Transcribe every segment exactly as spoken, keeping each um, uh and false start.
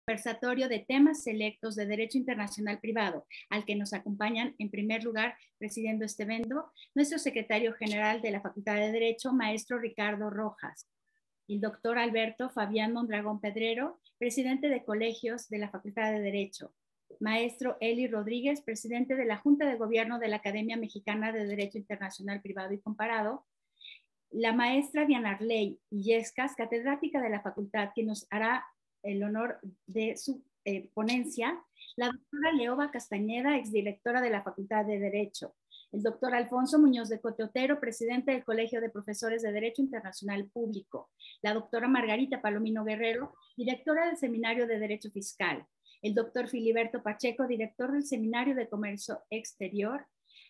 conversatorio de temas selectos de Derecho Internacional Privado, al que nos acompañan en primer lugar, presidiendo este evento, nuestro secretario general de la Facultad de Derecho, maestro Ricardo Rojas, el doctor Alberto Fabián Mondragón Pedrero, presidente de colegios de la Facultad de Derecho, maestro Eli Rodríguez, presidente de la Junta de Gobierno de la Academia Mexicana de Derecho Internacional Privado y Comparado, la maestra Dianarley Illescas, catedrática de la facultad, que nos hará el honor de su eh, ponencia, la doctora Leoba Castañeda, exdirectora de la Facultad de Derecho, el doctor Alfonso Muñoz de Coteotero, presidente del Colegio de Profesores de Derecho Internacional Público, la doctora Margarita Palomino Guerrero, directora del Seminario de Derecho Fiscal, el doctor Filiberto Pacheco, director del Seminario de Comercio Exterior,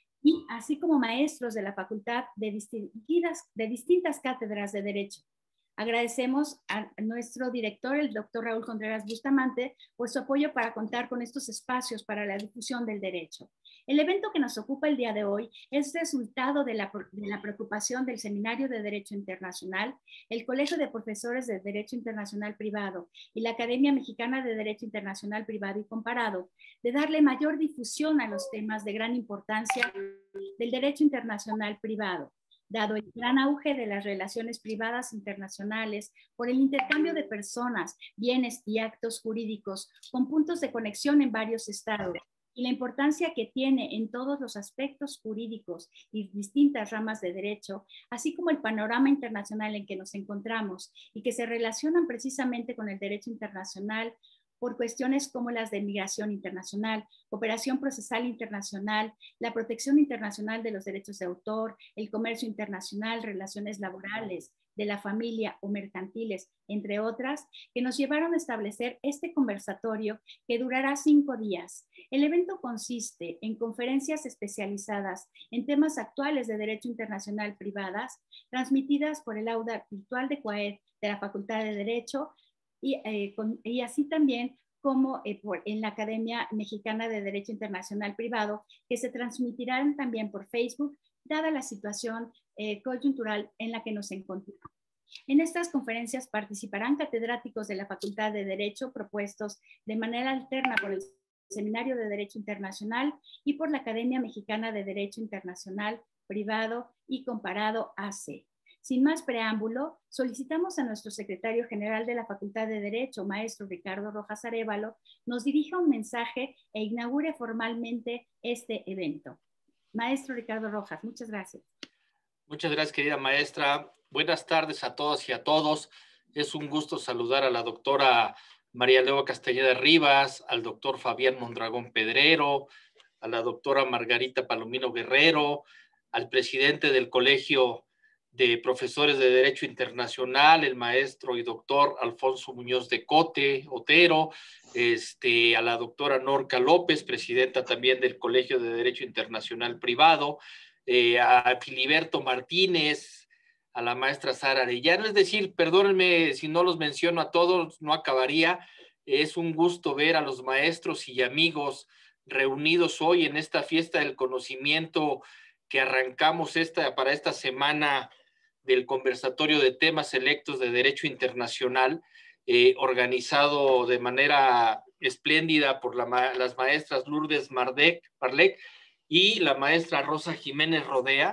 y así como maestros de la facultad de distintas, de distintas cátedras de Derecho. Agradecemos a nuestro director, el doctor Raúl Contreras Bustamante, por su apoyo para contar con estos espacios para la difusión del derecho. El evento que nos ocupa el día de hoy es resultado de la, de la preocupación del Seminario de Derecho Internacional, el Colegio de Profesores de Derecho Internacional Privado y la Academia Mexicana de Derecho Internacional Privado y Comparado, de darle mayor difusión a los temas de gran importancia del derecho internacional privado, dado el gran auge de las relaciones privadas internacionales por el intercambio de personas, bienes y actos jurídicos con puntos de conexión en varios estados, y la importancia que tiene en todos los aspectos jurídicos y distintas ramas de derecho, así como el panorama internacional en que nos encontramos y que se relacionan precisamente con el derecho internacional por cuestiones como las de migración internacional, cooperación procesal internacional, la protección internacional de los derechos de autor, el comercio internacional, relaciones laborales, de la familia o mercantiles, entre otras, que nos llevaron a establecer este conversatorio que durará cinco días. El evento consiste en conferencias especializadas en temas actuales de derecho internacional privadas, transmitidas por el aula virtual de CUAED de la Facultad de Derecho, Y, eh, con, y así también como eh, por, en la Academia Mexicana de Derecho Internacional Privado, que se transmitirán también por Facebook, dada la situación eh, coyuntural en la que nos encontramos. En estas conferencias participarán catedráticos de la Facultad de Derecho propuestos de manera alterna por el Seminario de Derecho Internacional y por la Academia Mexicana de Derecho Internacional Privado y Comparado A C. Sin más preámbulo, solicitamos a nuestro secretario general de la Facultad de Derecho, maestro Ricardo Rojas Arévalo, nos dirija un mensaje e inaugure formalmente este evento. Maestro Ricardo Rojas, muchas gracias. Muchas gracias, querida maestra. Buenas tardes a todas y a todos. Es un gusto saludar a la doctora María Leoba Castañeda Rivas, al doctor Fabián Mondragón Pedrero, a la doctora Margarita Palomino Guerrero, al presidente del Colegio de Profesores de Derecho Internacional, el maestro y doctor Alfonso Muñoz de Cote, Otero, este, a la doctora Norca López, presidenta también del Colegio de Derecho Internacional Privado, eh, a Filiberto Martínez, a la maestra Sara Arellano. Es decir, perdónenme si no los menciono a todos, no acabaría. Es un gusto ver a los maestros y amigos reunidos hoy en esta fiesta del conocimiento que arrancamos esta, para esta semana del conversatorio de temas selectos de Derecho Internacional, eh, organizado de manera espléndida por la, las maestras Lourdes Mardec, Marlec y la maestra Rosa Jiménez Rodea.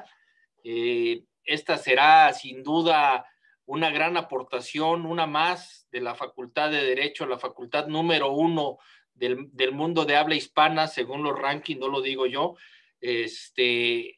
Eh, esta será sin duda una gran aportación, una más de la Facultad de Derecho, la facultad número uno del, del mundo de habla hispana, según los rankings, no lo digo yo. Este,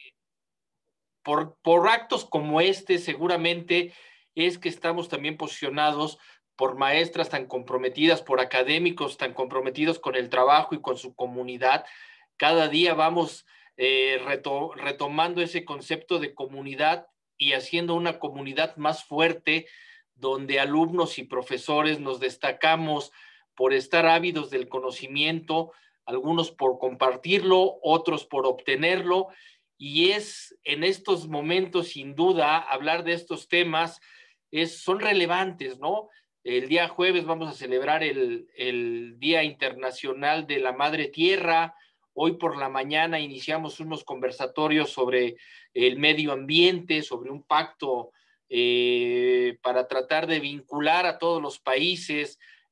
por, por actos como este, seguramente es que estamos también posicionados por maestras tan comprometidas, por académicos tan comprometidos con el trabajo y con su comunidad. Cada día vamos eh, reto, retomando ese concepto de comunidad y haciendo una comunidad más fuerte, donde alumnos y profesores nos destacamos por estar ávidos del conocimiento, algunos por compartirlo, otros por obtenerlo, y es en estos momentos, sin duda, hablar de estos temas es, son relevantes, ¿no? El día jueves vamos a celebrar el, el Día Internacional de la Madre Tierra. Hoy por la mañana iniciamos unos conversatorios sobre el medio ambiente, sobre un pacto eh, para tratar de vincular a todos los países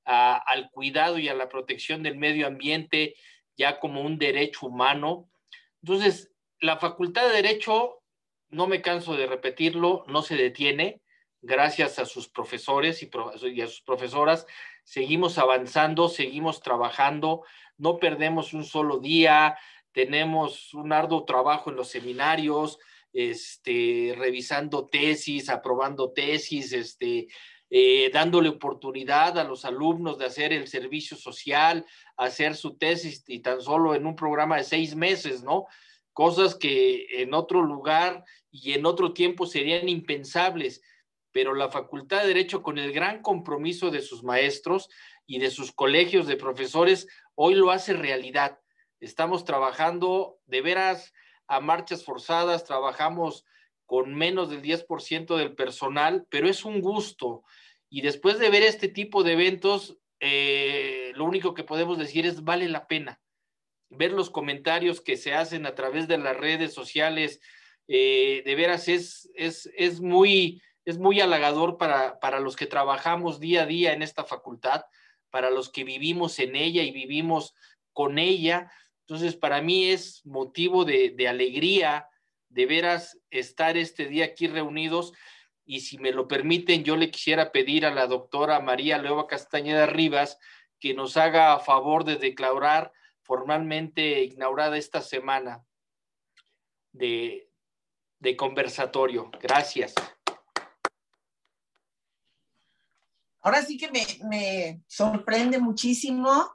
a, al cuidado y a la protección del medio ambiente ya como un derecho humano. Entonces, la Facultad de Derecho, no me canso de repetirlo, no se detiene. Gracias a sus profesores y, pro, y a sus profesoras, seguimos avanzando, seguimos trabajando, no perdemos un solo día, tenemos un arduo trabajo en los seminarios, este, revisando tesis, aprobando tesis, este, eh, dándole oportunidad a los alumnos de hacer el servicio social, hacer su tesis y tan solo en un programa de seis meses, ¿no? Cosas que en otro lugar y en otro tiempo serían impensables, pero la Facultad de Derecho, con el gran compromiso de sus maestros y de sus colegios de profesores, hoy lo hace realidad. Estamos trabajando de veras a marchas forzadas, trabajamos con menos del diez por ciento del personal, pero es un gusto. Y después de ver este tipo de eventos, eh, lo único que podemos decir es vale la pena. Ver los comentarios que se hacen a través de las redes sociales, eh, de veras es, es, es, muy, es muy halagador para, para los que trabajamos día a día en esta facultad, para los que vivimos en ella y vivimos con ella. Entonces, para mí es motivo de, de alegría, de veras estar este día aquí reunidos. Y si me lo permiten, yo le quisiera pedir a la doctora María Leoba Castañeda Rivas que nos haga a favor de declarar formalmente inaugurada esta semana de, de conversatorio. Gracias. Ahora sí que me, me sorprende muchísimo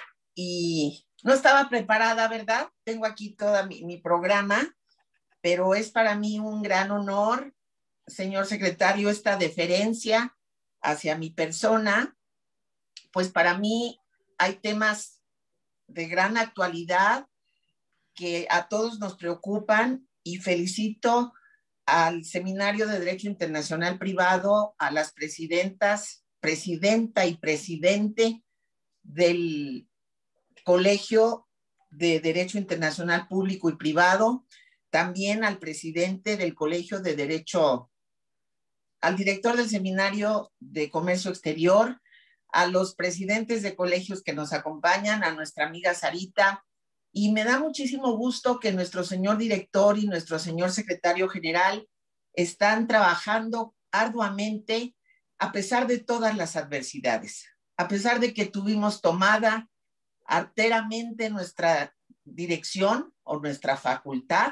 y no estaba preparada, ¿verdad? Tengo aquí todo mi, mi programa, pero es para mí un gran honor, señor secretario, esta deferencia hacia mi persona. Pues para mí hay temas de gran actualidad que a todos nos preocupan y felicito al Seminario de Derecho Internacional Privado, a las presidentas, presidenta y presidente del Colegio de Derecho Internacional Público y Privado, también al presidente del Colegio de Derecho, al director del Seminario de Comercio Exterior, a los presidentes de colegios que nos acompañan, a nuestra amiga Sarita, y me da muchísimo gusto que nuestro señor director y nuestro señor secretario general están trabajando arduamente a pesar de todas las adversidades, a pesar de que tuvimos tomada arteramente nuestra dirección o nuestra facultad.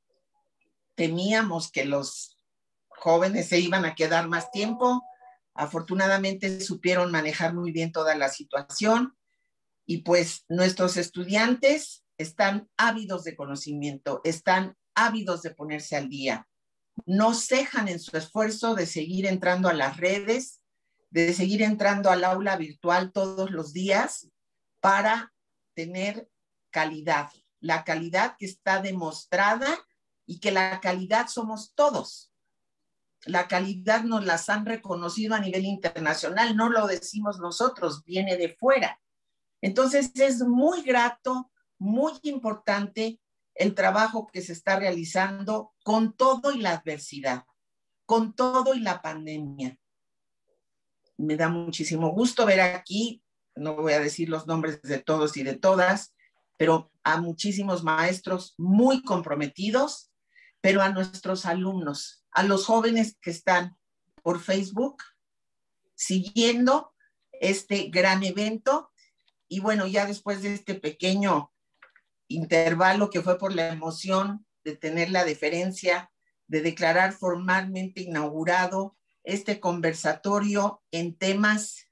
Temíamos que los jóvenes se iban a quedar más tiempo. Afortunadamente supieron manejar muy bien toda la situación y pues nuestros estudiantes están ávidos de conocimiento, están ávidos de ponerse al día. No cejan en su esfuerzo de seguir entrando a las redes, de seguir entrando al aula virtual todos los días para tener calidad, la calidad que está demostrada y que la calidad somos todos. La calidad nos las han reconocido a nivel internacional, no lo decimos nosotros, viene de fuera. Entonces es muy grato, muy importante el trabajo que se está realizando con todo y la adversidad, con todo y la pandemia. Me da muchísimo gusto ver aquí, no voy a decir los nombres de todos y de todas, pero a muchísimos maestros muy comprometidos, pero a nuestros alumnos, a los jóvenes que están por Facebook siguiendo este gran evento. Y bueno, ya después de este pequeño intervalo que fue por la emoción de tener la deferencia de declarar formalmente inaugurado este conversatorio en temas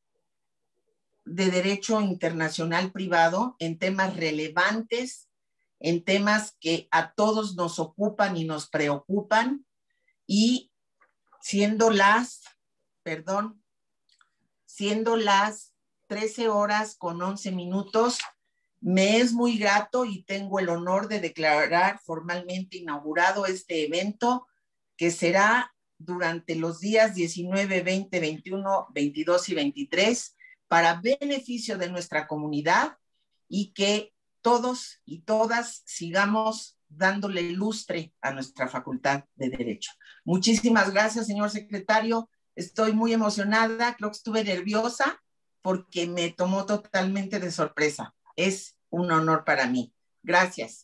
de derecho internacional privado, en temas relevantes, en temas que a todos nos ocupan y nos preocupan, y siendo las, perdón, siendo las trece horas con once minutos, me es muy grato y tengo el honor de declarar formalmente inaugurado este evento que será durante los días diecinueve, veinte, veintiuno, veintidós y veintitrés para beneficio de nuestra comunidad y que todos y todas sigamos dándole lustre a nuestra Facultad de Derecho. Muchísimas gracias, señor secretario. Estoy muy emocionada, creo que estuve nerviosa porque me tomó totalmente de sorpresa. Es un honor para mí. Gracias.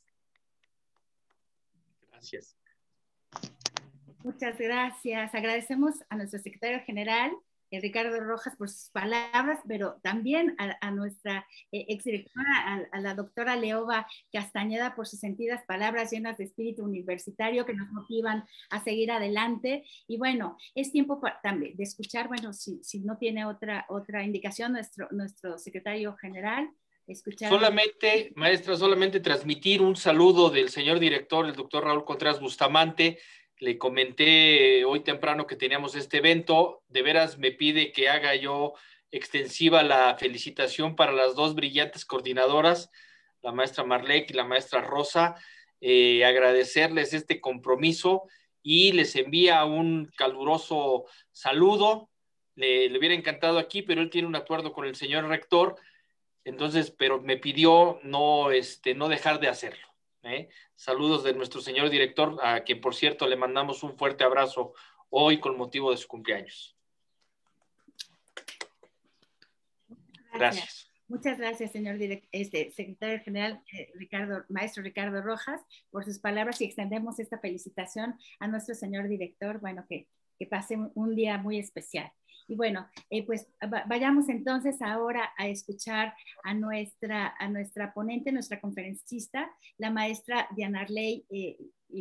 Gracias. Muchas gracias. Agradecemos a nuestro secretario general, eh, Ricardo Rojas, por sus palabras, pero también a, a nuestra eh, exdirectora, a, a la doctora Leoba Castañeda, por sus sentidas palabras llenas de espíritu universitario que nos motivan a seguir adelante. Y bueno, es tiempo para, también de escuchar, bueno, si, si no tiene otra, otra indicación, nuestro, nuestro secretario general. Escuchar. Solamente, maestra, solamente transmitir un saludo del señor director, el doctor Raúl Contreras Bustamante. Le comenté hoy temprano que teníamos este evento. De veras me pide que haga yo extensiva la felicitación para las dos brillantes coordinadoras, la maestra Marlec y la maestra Rosa. Eh, agradecerles este compromiso y les envía un caluroso saludo. Le, le hubiera encantado aquí, pero él tiene un acuerdo con el señor rector. Entonces, pero me pidió no, este, no dejar de hacerlo. ¿eh? Saludos de nuestro señor director, a quien por cierto le mandamos un fuerte abrazo hoy con motivo de su cumpleaños. Gracias. Gracias. Muchas gracias, señor direct, este, secretario general eh, Ricardo, maestro Ricardo Rojas, por sus palabras, y extendemos esta felicitación a nuestro señor director. Bueno, que, que pase un, un día muy especial. Y bueno, eh, pues vayamos entonces ahora a escuchar a nuestra, a nuestra ponente, nuestra conferencista, la maestra Dianarley eh,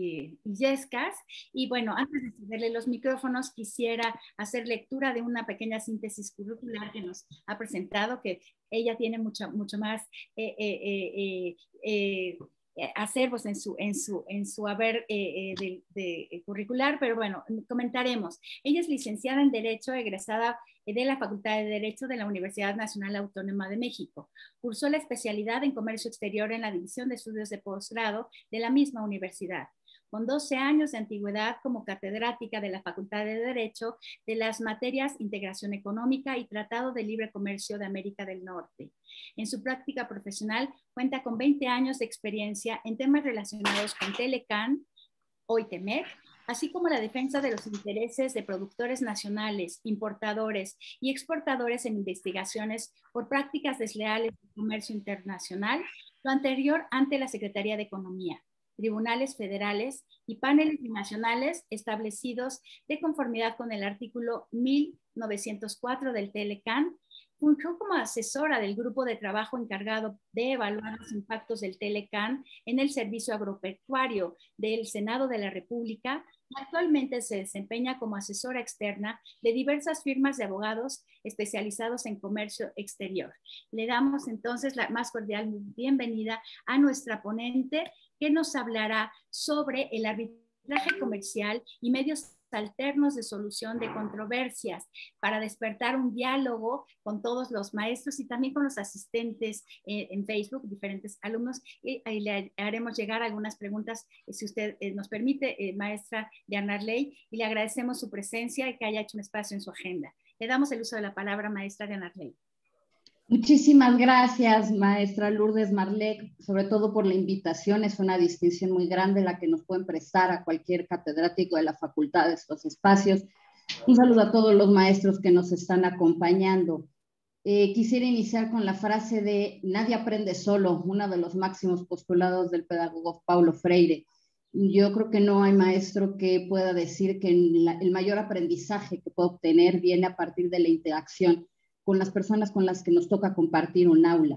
Illescas. Y bueno, antes de cederle los micrófonos, quisiera hacer lectura de una pequeña síntesis curricular que nos ha presentado, que ella tiene mucho, mucho más eh, eh, eh, eh, acervos en su, en su, en su haber eh, de, de curricular, pero bueno, comentaremos. Ella es licenciada en Derecho, egresada de la Facultad de Derecho de la Universidad Nacional Autónoma de México. Cursó la especialidad en Comercio Exterior en la División de Estudios de Posgrado de la misma universidad. Con doce años de antigüedad como catedrática de la Facultad de Derecho de las materias Integración Económica y Tratado de Libre Comercio de América del Norte. En su práctica profesional cuenta con veinte años de experiencia en temas relacionados con Telecan, hoy Temec, así como la defensa de los intereses de productores nacionales, importadores y exportadores en investigaciones por prácticas desleales de comercio internacional, lo anterior ante la Secretaría de Economía, tribunales federales y paneles binacionales establecidos de conformidad con el artículo mil novecientos cuatro del Telecan. Fungió como asesora del grupo de trabajo encargado de evaluar los impactos del Telecan en el servicio agropecuario del Senado de la República. Actualmente se desempeña como asesora externa de diversas firmas de abogados especializados en comercio exterior. Le damos entonces la más cordial bienvenida a nuestra ponente, que nos hablará sobre el arbitraje comercial y medios alternos de solución de controversias para despertar un diálogo con todos los maestros y también con los asistentes eh, en Facebook, diferentes alumnos, y ahí le haremos llegar algunas preguntas, eh, si usted eh, nos permite, eh, maestra Dianarley, y le agradecemos su presencia y que haya hecho un espacio en su agenda. Le damos el uso de la palabra, maestra Dianarley. Muchísimas gracias, maestra Lourdes Marlec, sobre todo por la invitación. Es una distinción muy grande la que nos pueden prestar a cualquier catedrático de la facultad de estos espacios. Un saludo a todos los maestros que nos están acompañando. Eh, quisiera iniciar con la frase de nadie aprende solo, uno de los máximos postulados del pedagogo Paulo Freire. Yo creo que no hay maestro que pueda decir que la, el mayor aprendizaje que puede obtener viene a partir de la interacción con las personas con las que nos toca compartir un aula.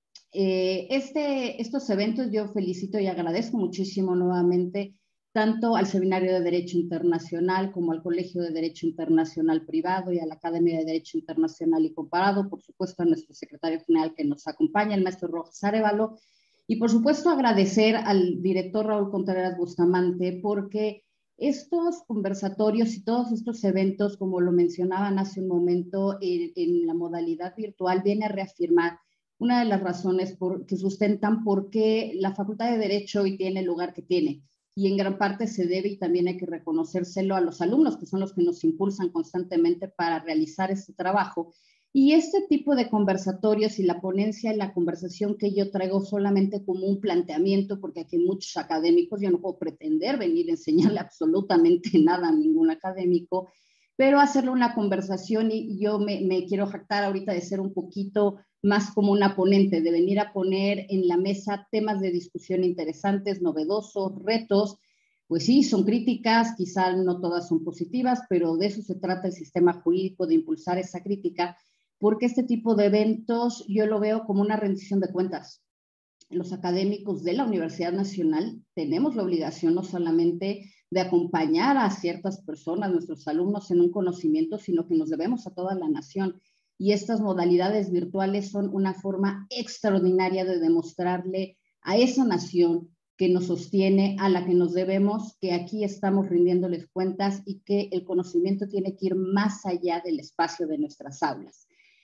Eh, este, estos eventos yo felicito y agradezco muchísimo nuevamente tanto al Seminario de Derecho Internacional como al Colegio de Derecho Internacional Privado y a la Academia de Derecho Internacional y Comparado, por supuesto a nuestro secretario general que nos acompaña, el maestro Rojas Arévalo, y por supuesto agradecer al director Raúl Contreras Bustamante, porque estos conversatorios y todos estos eventos, como lo mencionaban hace un momento, en, en la modalidad virtual, viene a reafirmar una de las razones por, que sustentan por qué la Facultad de Derecho hoy tiene el lugar que tiene. Y en gran parte se debe, y también hay que reconocérselo, a los alumnos, que son los que nos impulsan constantemente para realizar este trabajo. Y este tipo de conversatorios y la ponencia y la conversación que yo traigo solamente como un planteamiento, porque aquí hay muchos académicos, yo no puedo pretender venir a enseñarle absolutamente nada a ningún académico, pero hacerle una conversación, y yo me, me quiero jactar ahorita de ser un poquito más como una ponente, de venir a poner en la mesa temas de discusión interesantes, novedosos, retos. Pues sí, son críticas, quizá no todas son positivas, pero de eso se trata el sistema jurídico, de impulsar esa crítica, porque este tipo de eventos yo lo veo como una rendición de cuentas. Los académicos de la Universidad Nacional tenemos la obligación no solamente de acompañar a ciertas personas, nuestros alumnos, en un conocimiento, sino que nos debemos a toda la nación. Y estas modalidades virtuales son una forma extraordinaria de demostrarle a esa nación que nos sostiene, a la que nos debemos, que aquí estamos rindiéndoles cuentas y que el conocimiento tiene que ir más allá del espacio de nuestras aulas.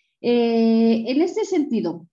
Eh, en este sentido,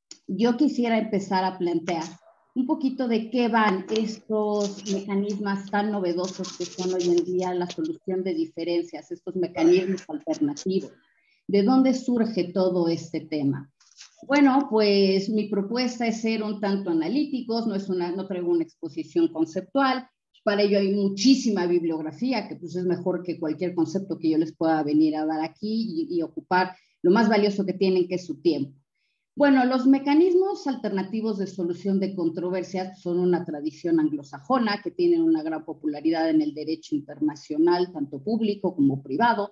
yo quisiera empezar a plantear un poquito de qué van estos mecanismos tan novedosos que son hoy en día la solución de diferencias, estos mecanismos alternativos. ¿De dónde surge todo este tema? Bueno, pues mi propuesta es ser un tanto analíticos, no, es una, no traigo una exposición conceptual. Para ello hay muchísima bibliografía, que pues es mejor que cualquier concepto que yo les pueda venir a dar aquí y, y ocupar lo más valioso que tienen, que es su tiempo. Bueno, los mecanismos alternativos de solución de controversias son una tradición anglosajona que tienen una gran popularidad en el derecho internacional, tanto público como privado,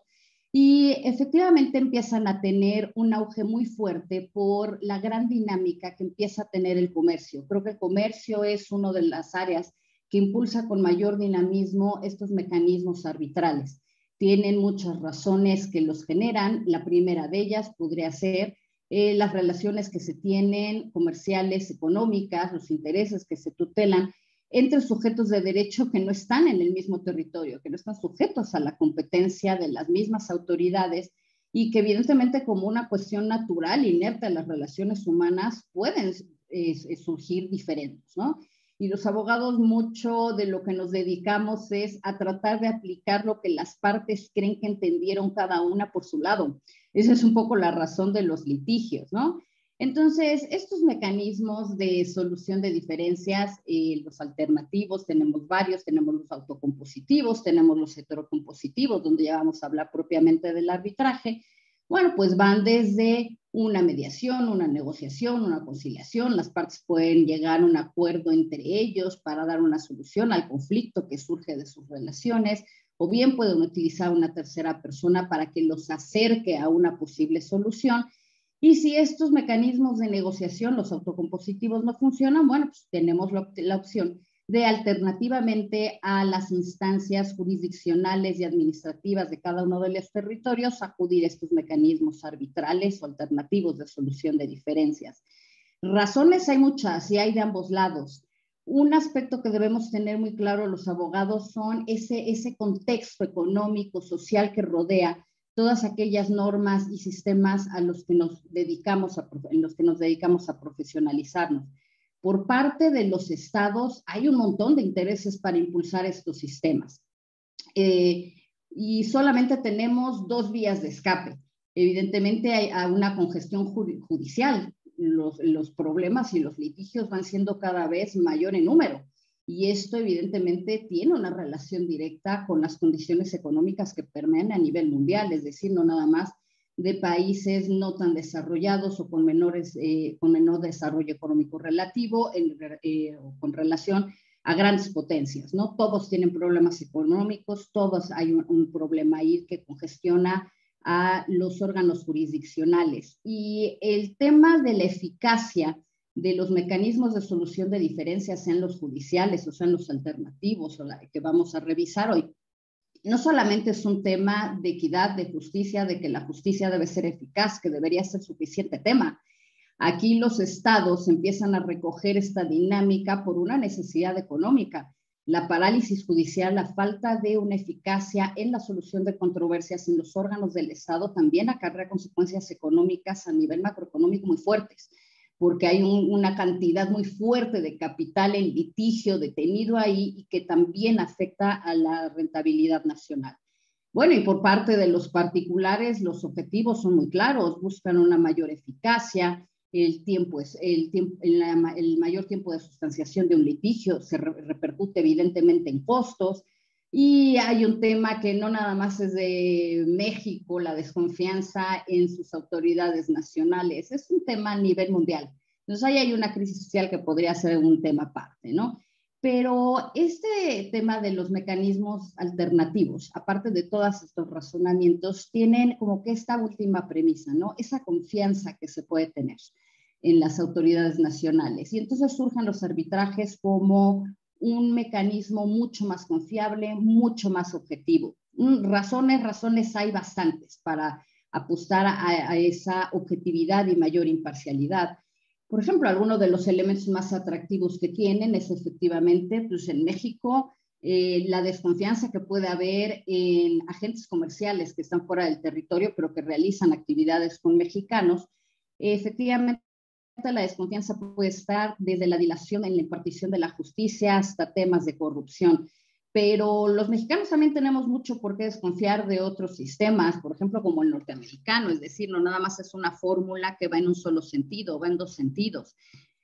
y efectivamente empiezan a tener un auge muy fuerte por la gran dinámica que empieza a tener el comercio. Creo que el comercio es una de las áreas que impulsa con mayor dinamismo estos mecanismos arbitrales. Tienen muchas razones que los generan. La primera de ellas podría ser Eh, las relaciones que se tienen, comerciales, económicas, los intereses que se tutelan entre sujetos de derecho que no están en el mismo territorio, que no están sujetos a la competencia de las mismas autoridades y que evidentemente como una cuestión natural, inerte a las relaciones humanas, pueden eh, surgir diferentes, ¿no? Y los abogados, mucho de lo que nos dedicamos es a tratar de aplicar lo que las partes creen que entendieron cada una por su lado. Esa es un poco la razón de los litigios, ¿no? Entonces, estos mecanismos de solución de diferencias, eh, los alternativos, tenemos varios, tenemos los autocompositivos, tenemos los heterocompositivos, donde ya vamos a hablar propiamente del arbitraje. Bueno, pues van desde una mediación, una negociación, una conciliación. Las partes pueden llegar a un acuerdo entre ellos para dar una solución al conflicto que surge de sus relaciones, o bien pueden utilizar una tercera persona para que los acerque a una posible solución. Y si estos mecanismos de negociación, los autocompositivos, no funcionan, bueno, pues tenemos la, la opción de alternativamente a las instancias jurisdiccionales y administrativas de cada uno de los territorios acudir a estos mecanismos arbitrales o alternativos de solución de diferencias. Razones hay muchas y hay de ambos lados. Un aspecto que debemos tener muy claro los abogados son ese, ese contexto económico, social que rodea todas aquellas normas y sistemas a los que nos dedicamos a, en los que nos dedicamos a profesionalizarnos. Por parte de los estados hay un montón de intereses para impulsar estos sistemas. Eh, y solamente tenemos dos vías de escape. Evidentemente hay una congestión judicial. Los, los problemas y los litigios van siendo cada vez mayor en número. Y esto evidentemente tiene una relación directa con las condiciones económicas que permean a nivel mundial, es decir, no nada más de países no tan desarrollados o con, menores, eh, con menor desarrollo económico relativo en, eh, o con relación a grandes potencias, ¿no? Todos tienen problemas económicos, todos hay un, un problema ahí que congestiona a los órganos jurisdiccionales. Y el tema de la eficacia de los mecanismos de solución de diferencias, sean los judiciales o sean los alternativos o la que vamos a revisar hoy, no solamente es un tema de equidad, de justicia, de que la justicia debe ser eficaz, que debería ser suficiente tema. Aquí los estados empiezan a recoger esta dinámica por una necesidad económica. La parálisis judicial, la falta de una eficacia en la solución de controversias en los órganos del Estado también acarrea consecuencias económicas a nivel macroeconómico muy fuertes, porque hay un, una cantidad muy fuerte de capital en litigio detenido ahí y que también afecta a la rentabilidad nacional. Bueno, y por parte de los particulares, los objetivos son muy claros, buscan una mayor eficacia, el tiempo es el, tiempo, el, el mayor tiempo de sustanciación de un litigio se re, repercute evidentemente en costos, Y hay un tema que no nada más es de México, la desconfianza en sus autoridades nacionales, es un tema a nivel mundial. Entonces ahí hay una crisis social que podría ser un tema aparte, ¿no? Pero este tema de los mecanismos alternativos, aparte de todos estos razonamientos, tienen como que esta última premisa, ¿no? Esa confianza que se puede tener en las autoridades nacionales. Y entonces surgen los arbitrajes como un mecanismo mucho más confiable, mucho más objetivo. Razones, razones hay bastantes para apostar a, a esa objetividad y mayor imparcialidad. Por ejemplo, algunos de los elementos más atractivos que tienen es efectivamente, pues en México, eh, la desconfianza que puede haber en agentes comerciales que están fuera del territorio, pero que realizan actividades con mexicanos. Eh, efectivamente, la desconfianza puede estar desde la dilación en la impartición de la justicia hasta temas de corrupción. Pero los mexicanos también tenemos mucho por qué desconfiar de otros sistemas, por ejemplo, como el norteamericano, es decir, no nada más es una fórmula que va en un solo sentido, va en dos sentidos.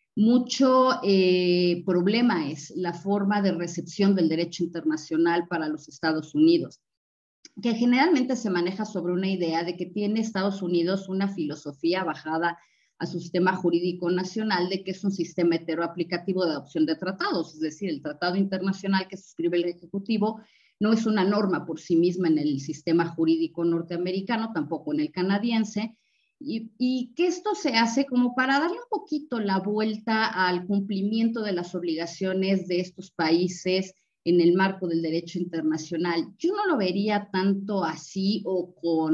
Mucho eh, problema es la forma de recepción del derecho internacional para los Estados Unidos, que generalmente se maneja sobre una idea de que tiene Estados Unidos una filosofía bajada a su sistema jurídico nacional de que es un sistema heteroaplicativo de adopción de tratados, es decir, el tratado internacional que suscribe el Ejecutivo no es una norma por sí misma en el sistema jurídico norteamericano, tampoco en el canadiense, y, y que esto se hace como para darle un poquito la vuelta al cumplimiento de las obligaciones de estos países en el marco del derecho internacional. Yo no lo vería tanto así o con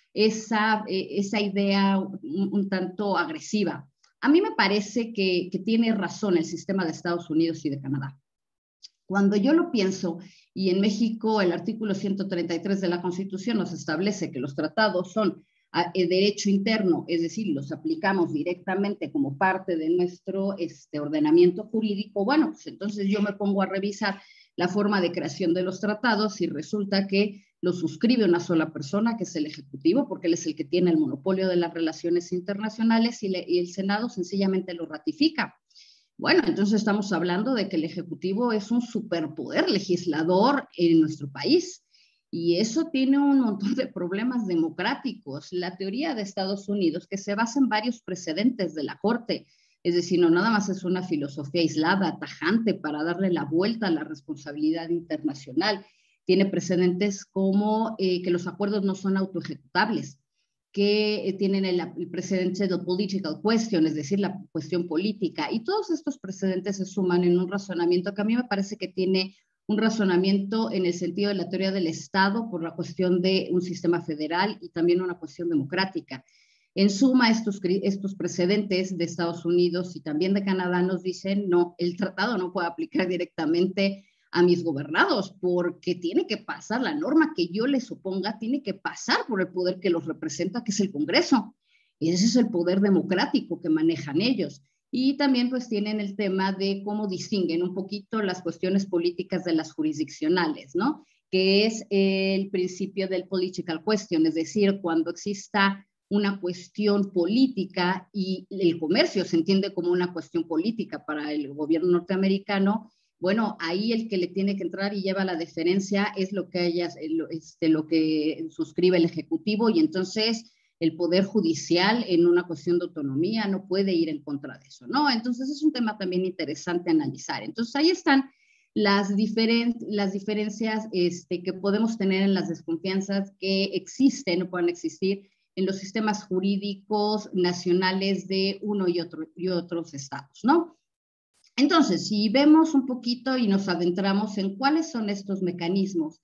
esa, esa idea un, un tanto agresiva. A mí me parece que, que tiene razón el sistema de Estados Unidos y de Canadá. Cuando yo lo pienso, y en México el artículo ciento treinta y tres de la Constitución nos establece que los tratados son de derecho interno, es decir, los aplicamos directamente como parte de nuestro este, ordenamiento jurídico, bueno, pues entonces yo me pongo a revisar la forma de creación de los tratados y resulta que lo suscribe una sola persona, que es el Ejecutivo, porque él es el que tiene el monopolio de las relaciones internacionales y, le, y el Senado sencillamente lo ratifica. Bueno, entonces estamos hablando de que el Ejecutivo es un superpoder legislador en nuestro país y eso tiene un montón de problemas democráticos. La teoría de Estados Unidos, que se basa en varios precedentes de la Corte, es decir, no nada más es una filosofía aislada, tajante para darle la vuelta a la responsabilidad internacional. Tiene precedentes como eh, que los acuerdos no son autoejecutables, que eh, tienen el, el precedente del political question, es decir, la cuestión política. Y todos estos precedentes se suman en un razonamiento que a mí me parece que tiene un razonamiento en el sentido de la teoría del Estado por la cuestión de un sistema federal y también una cuestión democrática. En suma, estos, estos precedentes de Estados Unidos y también de Canadá nos dicen, no, el tratado no puede aplicar directamente a mis gobernados porque tiene que pasar, la norma que yo les oponga tiene que pasar por el poder que los representa, que es el Congreso. Y ese es el poder democrático que manejan ellos. Y también pues tienen el tema de cómo distinguen un poquito las cuestiones políticas de las jurisdiccionales, ¿no? Que es el principio del political question, es decir, cuando exista una cuestión política y el comercio se entiende como una cuestión política para el gobierno norteamericano, bueno, ahí el que le tiene que entrar y lleva la deferencia es lo que, ellas, este, lo que suscribe el Ejecutivo y entonces el Poder Judicial en una cuestión de autonomía no puede ir en contra de eso, ¿no? Entonces es un tema también interesante analizar. Entonces ahí están las, diferen las diferencias este, que podemos tener en las desconfianzas que existen o puedan existir en los sistemas jurídicos nacionales de uno y, otro, y otros estados, ¿no? Entonces, si vemos un poquito y nos adentramos en cuáles son estos mecanismos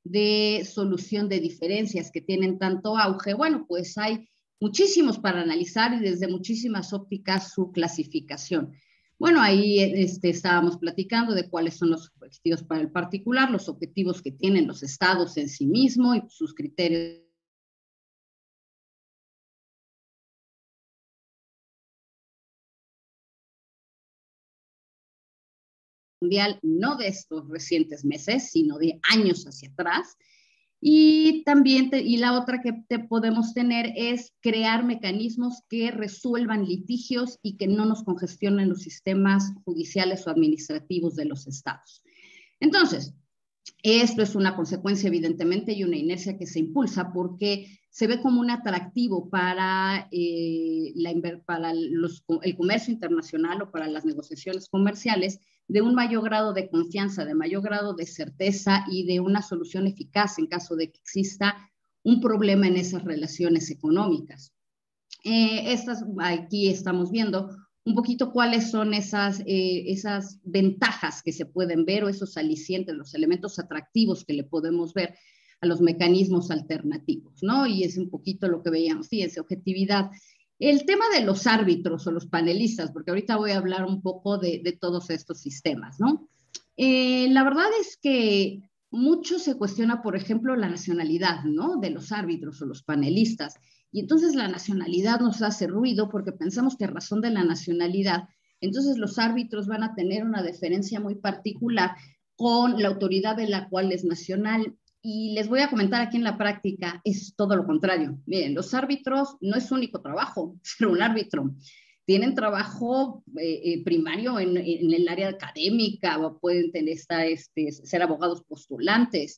de solución de diferencias que tienen tanto auge, bueno, pues hay muchísimos para analizar y desde muchísimas ópticas su clasificación. Bueno, ahí este, estábamos platicando de cuáles son los objetivos para el particular, los objetivos que tienen los estados en sí mismos y sus criterios mundial, no de estos recientes meses, sino de años hacia atrás. Y también, te, y la otra que te podemos tener es crear mecanismos que resuelvan litigios y que no nos congestionen los sistemas judiciales o administrativos de los estados. Entonces, Esto es una consecuencia, evidentemente, y una inercia que se impulsa porque se ve como un atractivo para, eh, la, para los, el comercio internacional o para las negociaciones comerciales, de un mayor grado de confianza, de mayor grado de certeza y de una solución eficaz en caso de que exista un problema en esas relaciones económicas. Eh, estas, aquí estamos viendo un poquito cuáles son esas, eh, esas ventajas que se pueden ver o esos alicientes, los elementos atractivos que le podemos ver a los mecanismos alternativos, ¿no? Y es un poquito lo que veíamos, fíjense, objetividad. El tema de los árbitros o los panelistas, porque ahorita voy a hablar un poco de, de todos estos sistemas, ¿no? Eh, la verdad es que mucho se cuestiona, por ejemplo, la nacionalidad, ¿no? De los árbitros o los panelistas. Y entonces la nacionalidad nos hace ruido porque pensamos que a razón de la nacionalidad, entonces los árbitros van a tener una deferencia muy particular con la autoridad de la cual es nacional. Y les voy a comentar aquí en la práctica, es todo lo contrario. Miren, los árbitros no es su único trabajo, ser un árbitro. Tienen trabajo eh, eh, primario en, en el área académica, o pueden tener, esta, este, ser abogados postulantes.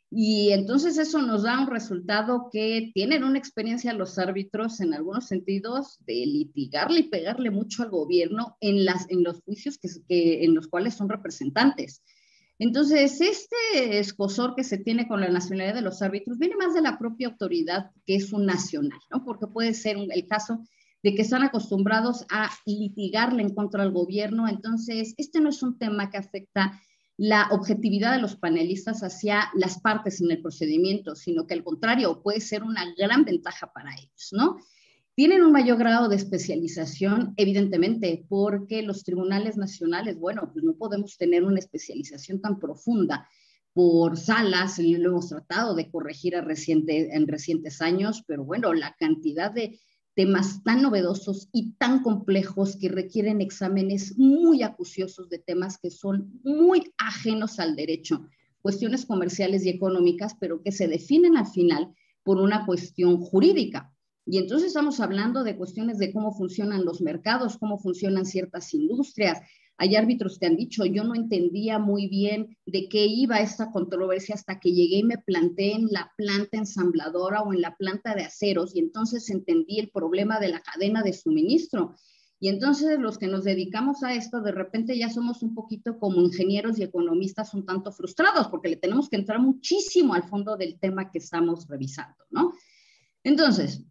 Y entonces eso nos da un resultado que tienen una experiencia los árbitros en algunos sentidos de litigarle y pegarle mucho al gobierno en, las, en los juicios que, que, en los cuales son representantes. Entonces, este escozor que se tiene con la nacionalidad de los árbitros viene más de la propia autoridad que es un nacional, ¿no? Porque puede ser un, el caso de que están acostumbrados a litigarle en contra del gobierno. Entonces, este no es un tema que afecta la objetividad de los panelistas hacia las partes en el procedimiento, sino que al contrario, puede ser una gran ventaja para ellos, ¿no? Tienen un mayor grado de especialización, evidentemente, porque los tribunales nacionales, bueno, pues no podemos tener una especialización tan profunda por salas, y lo hemos tratado de corregir a reciente, en recientes años, pero bueno, la cantidad de temas tan novedosos y tan complejos que requieren exámenes muy acuciosos de temas que son muy ajenos al derecho, cuestiones comerciales y económicas, pero que se definen al final por una cuestión jurídica. Y entonces estamos hablando de cuestiones de cómo funcionan los mercados, cómo funcionan ciertas industrias. Hay árbitros que han dicho, yo no entendía muy bien de qué iba esta controversia hasta que llegué y me planté en la planta ensambladora o en la planta de aceros y entonces entendí el problema de la cadena de suministro. Y entonces los que nos dedicamos a esto, de repente ya somos un poquito como ingenieros y economistas un tanto frustrados porque le tenemos que entrar muchísimo al fondo del tema que estamos revisando, ¿no? Entonces,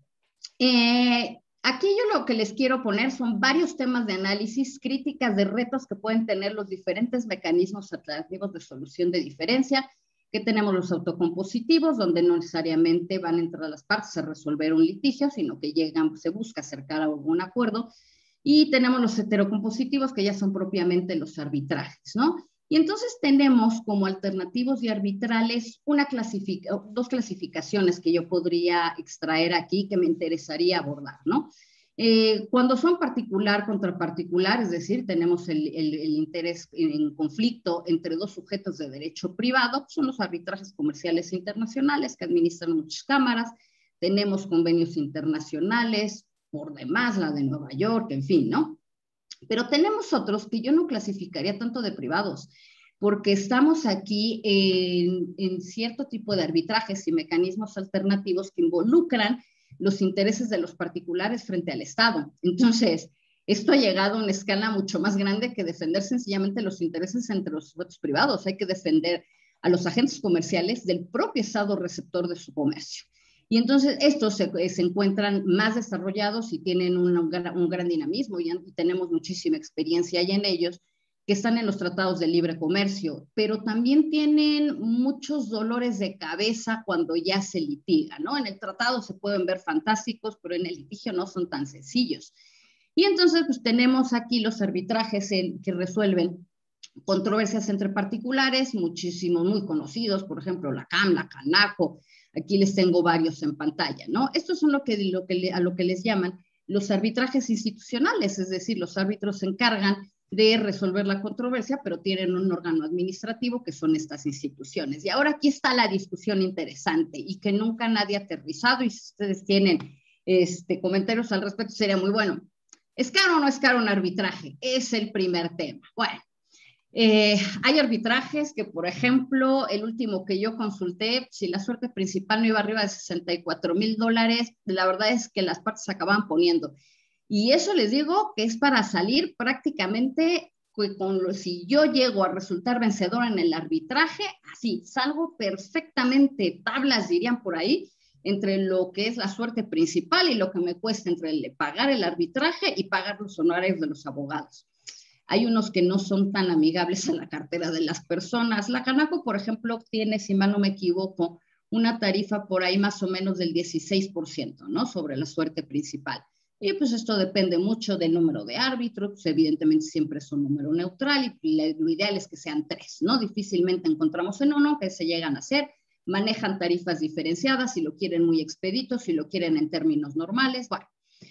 eh, aquí yo lo que les quiero poner son varios temas de análisis, críticas de retos que pueden tener los diferentes mecanismos alternativos de solución de diferencia, que tenemos los autocompositivos, donde no necesariamente van a entrar las partes a resolver un litigio, sino que llegan, se busca acercar a algún acuerdo, y tenemos los heterocompositivos, que ya son propiamente los arbitrajes, ¿no? Y entonces tenemos como alternativos y arbitrales una clasific- dos clasificaciones que yo podría extraer aquí que me interesaría abordar, ¿no? Eh, cuando son particular contra particular, es decir, tenemos el, el, el interés en conflicto entre dos sujetos de derecho privado, son los arbitrajes comerciales internacionales que administran muchas cámaras, tenemos convenios internacionales, por demás la de Nueva York, en fin, ¿no? Pero tenemos otros que yo no clasificaría tanto de privados, porque estamos aquí en, en cierto tipo de arbitrajes y mecanismos alternativos que involucran los intereses de los particulares frente al Estado. Entonces, esto ha llegado a una escala mucho más grande que defender sencillamente los intereses entre los sujetos privados. Hay que defender a los agentes comerciales del propio Estado receptor de su comercio. Y entonces estos se, se encuentran más desarrollados y tienen un, un gran dinamismo y, y tenemos muchísima experiencia ya en ellos, que están en los tratados de libre comercio, pero también tienen muchos dolores de cabeza cuando ya se litiga, ¿no? En el tratado se pueden ver fantásticos, pero en el litigio no son tan sencillos. Y entonces pues tenemos aquí los arbitrajes en, que resuelven controversias entre particulares, muchísimos muy conocidos, por ejemplo, la C A M, la Canaco. Aquí les tengo varios en pantalla, ¿no? Estos son lo que, lo que le, a lo que les llaman los arbitrajes institucionales, es decir, los árbitros se encargan de resolver la controversia, pero tienen un órgano administrativo que son estas instituciones. Y ahora aquí está la discusión interesante y que nunca nadie ha aterrizado, y si ustedes tienen este, comentarios al respecto, sería muy bueno. ¿Es caro o no es caro un arbitraje? Es el primer tema. Bueno, Eh, hay arbitrajes que, por ejemplo, el último que yo consulté, si la suerte principal no iba arriba de sesenta y cuatro mil dólares, la verdad es que las partes se acababan poniendo. Y eso les digo que es para salir prácticamente, con lo, si yo llego a resultar vencedora en el arbitraje, así, salgo perfectamente, tablas dirían por ahí, entre lo que es la suerte principal y lo que me cuesta entre el, pagar el arbitraje y pagar los honorarios de los abogados. Hay unos que no son tan amigables a la cartera de las personas. La Canaco, por ejemplo, tiene, si mal no me equivoco, una tarifa por ahí más o menos del dieciséis por ciento, ¿no? Sobre la suerte principal. Y pues esto depende mucho del número de árbitros, pues evidentemente siempre es un número neutral y lo ideal es que sean tres, ¿no? Difícilmente encontramos en uno que se llegan a hacer. Manejan tarifas diferenciadas, si lo quieren muy expedito, si lo quieren en términos normales, bueno.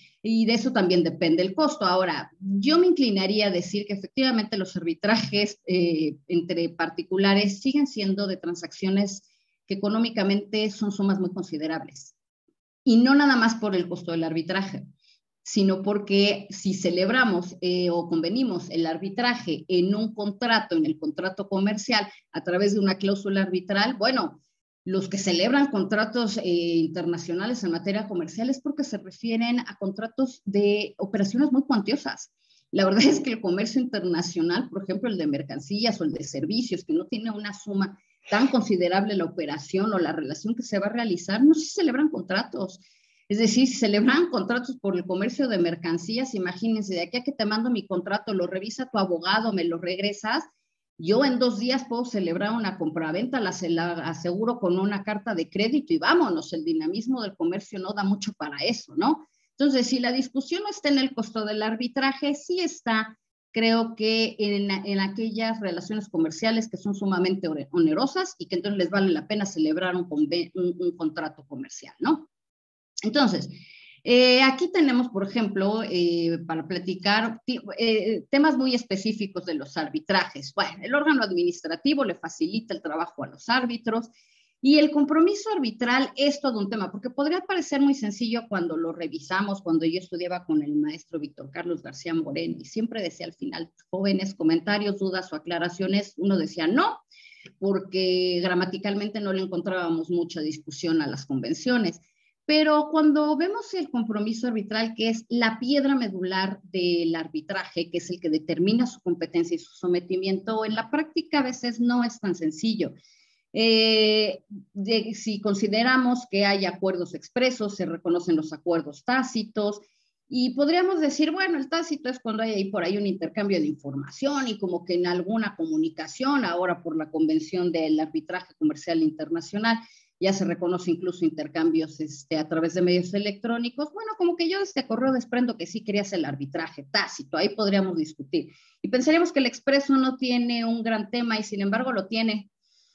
Y de eso también depende el costo. Ahora, yo me inclinaría a decir que efectivamente los arbitrajes eh, entre particulares siguen siendo de transacciones que económicamente son sumas muy considerables. Y no nada más por el costo del arbitraje, sino porque si celebramos eh, o convenimos el arbitraje en un contrato, en el contrato comercial, a través de una cláusula arbitral, bueno, los que celebran contratos eh, internacionales en materia comercial es porque se refieren a contratos de operaciones muy cuantiosas. La verdad es que el comercio internacional, por ejemplo, el de mercancías o el de servicios, que no tiene una suma tan considerable la operación o la relación que se va a realizar, no se celebran contratos. Es decir, si celebran contratos por el comercio de mercancías, imagínense, de aquí a que te mando mi contrato, lo revisa tu abogado, me lo regresas, yo en dos días puedo celebrar una compraventa, la, la aseguro con una carta de crédito y vámonos, el dinamismo del comercio no da mucho para eso, ¿no? Entonces, si la discusión no está en el costo del arbitraje, sí está, creo que en, en aquellas relaciones comerciales que son sumamente onerosas y que entonces les vale la pena celebrar un, un, un contrato comercial, ¿no? Entonces, Eh, aquí tenemos, por ejemplo, eh, para platicar eh, temas muy específicos de los arbitrajes. Bueno, el órgano administrativo le facilita el trabajo a los árbitros y el compromiso arbitral es todo un tema, porque podría parecer muy sencillo cuando lo revisamos, cuando yo estudiaba con el maestro Víctor Carlos García Moreno y siempre decía al final, jóvenes, comentarios, dudas o aclaraciones, uno decía no, porque gramaticalmente no le encontrábamos mucha discusión a las convenciones. Pero cuando vemos el compromiso arbitral, que es la piedra medular del arbitraje, que es el que determina su competencia y su sometimiento, en la práctica a veces no es tan sencillo. Eh, de, si consideramos que hay acuerdos expresos, se reconocen los acuerdos tácitos, y podríamos decir, bueno, el tácito es cuando hay ahí por ahí un intercambio de información y como que en alguna comunicación, ahora por la Convención del Arbitraje Comercial Internacional, ya se reconoce incluso intercambios este, a través de medios electrónicos. Bueno, como que yo de este correo desprendo que sí querías el arbitraje tácito, ahí podríamos discutir. Y pensaríamos que el expreso no tiene un gran tema y sin embargo lo tiene.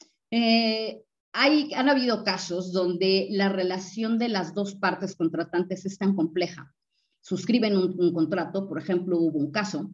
Eh, hay, han habido casos donde la relación de las dos partes contratantes es tan compleja. Suscriben un, un contrato, por ejemplo, hubo un caso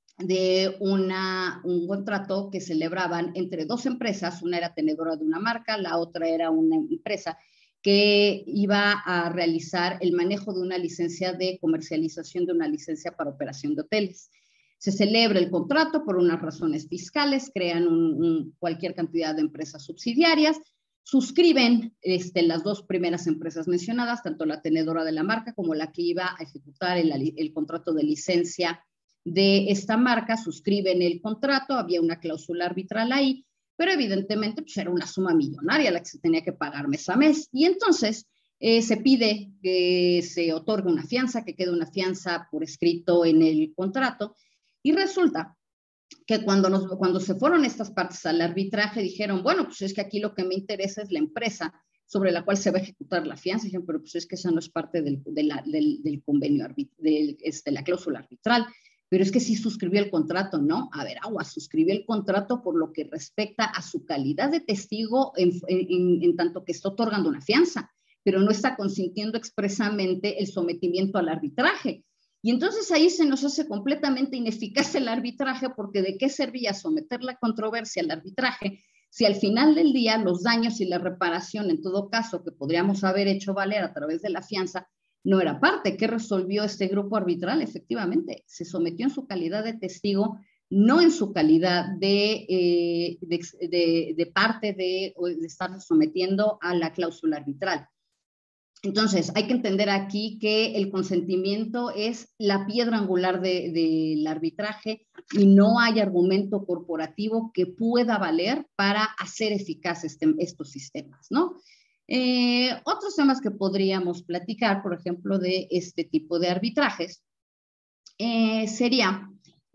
de una, un contrato que celebraban entre dos empresas, una era tenedora de una marca, la otra era una empresa que iba a realizar el manejo de una licencia de comercialización de una licencia para operación de hoteles. Se celebra el contrato por unas razones fiscales, crean un, un, cualquier cantidad de empresas subsidiarias, suscriben este, las dos primeras empresas mencionadas, tanto la tenedora de la marca como la que iba a ejecutar el, el contrato de licencia de esta marca, suscriben el contrato, había una cláusula arbitral ahí, pero evidentemente pues, era una suma millonaria la que se tenía que pagar mes a mes. Y entonces eh, se pide que se otorgue una fianza, que quede una fianza por escrito en el contrato, y resulta que cuando, nos, cuando se fueron estas partes al arbitraje dijeron, bueno, pues es que aquí lo que me interesa es la empresa sobre la cual se va a ejecutar la fianza. Dijeron, pero pues es que esa no es parte del, de la, del, del convenio, de este, la cláusula arbitral. Pero es que sí suscribió el contrato, ¿no? A ver, agua, suscribió el contrato por lo que respecta a su calidad de testigo en, en, en tanto que está otorgando una fianza, pero no está consintiendo expresamente el sometimiento al arbitraje. Y entonces ahí se nos hace completamente ineficaz el arbitraje, porque ¿de qué servía someter la controversia al arbitraje si al final del día los daños y la reparación, en todo caso, que podríamos haber hecho valer a través de la fianza, no era parte? ¿Qué resolvió este grupo arbitral? Efectivamente, se sometió en su calidad de testigo no en su calidad de, eh, de, de, de parte de, de estar sometiendo a la cláusula arbitral. Entonces, hay que entender aquí que el consentimiento es la piedra angular de, de, del arbitraje y no hay argumento corporativo que pueda valer para hacer eficaces este, estos sistemas, ¿no? Eh, otros temas que podríamos platicar, por ejemplo, de este tipo de arbitrajes, eh, sería,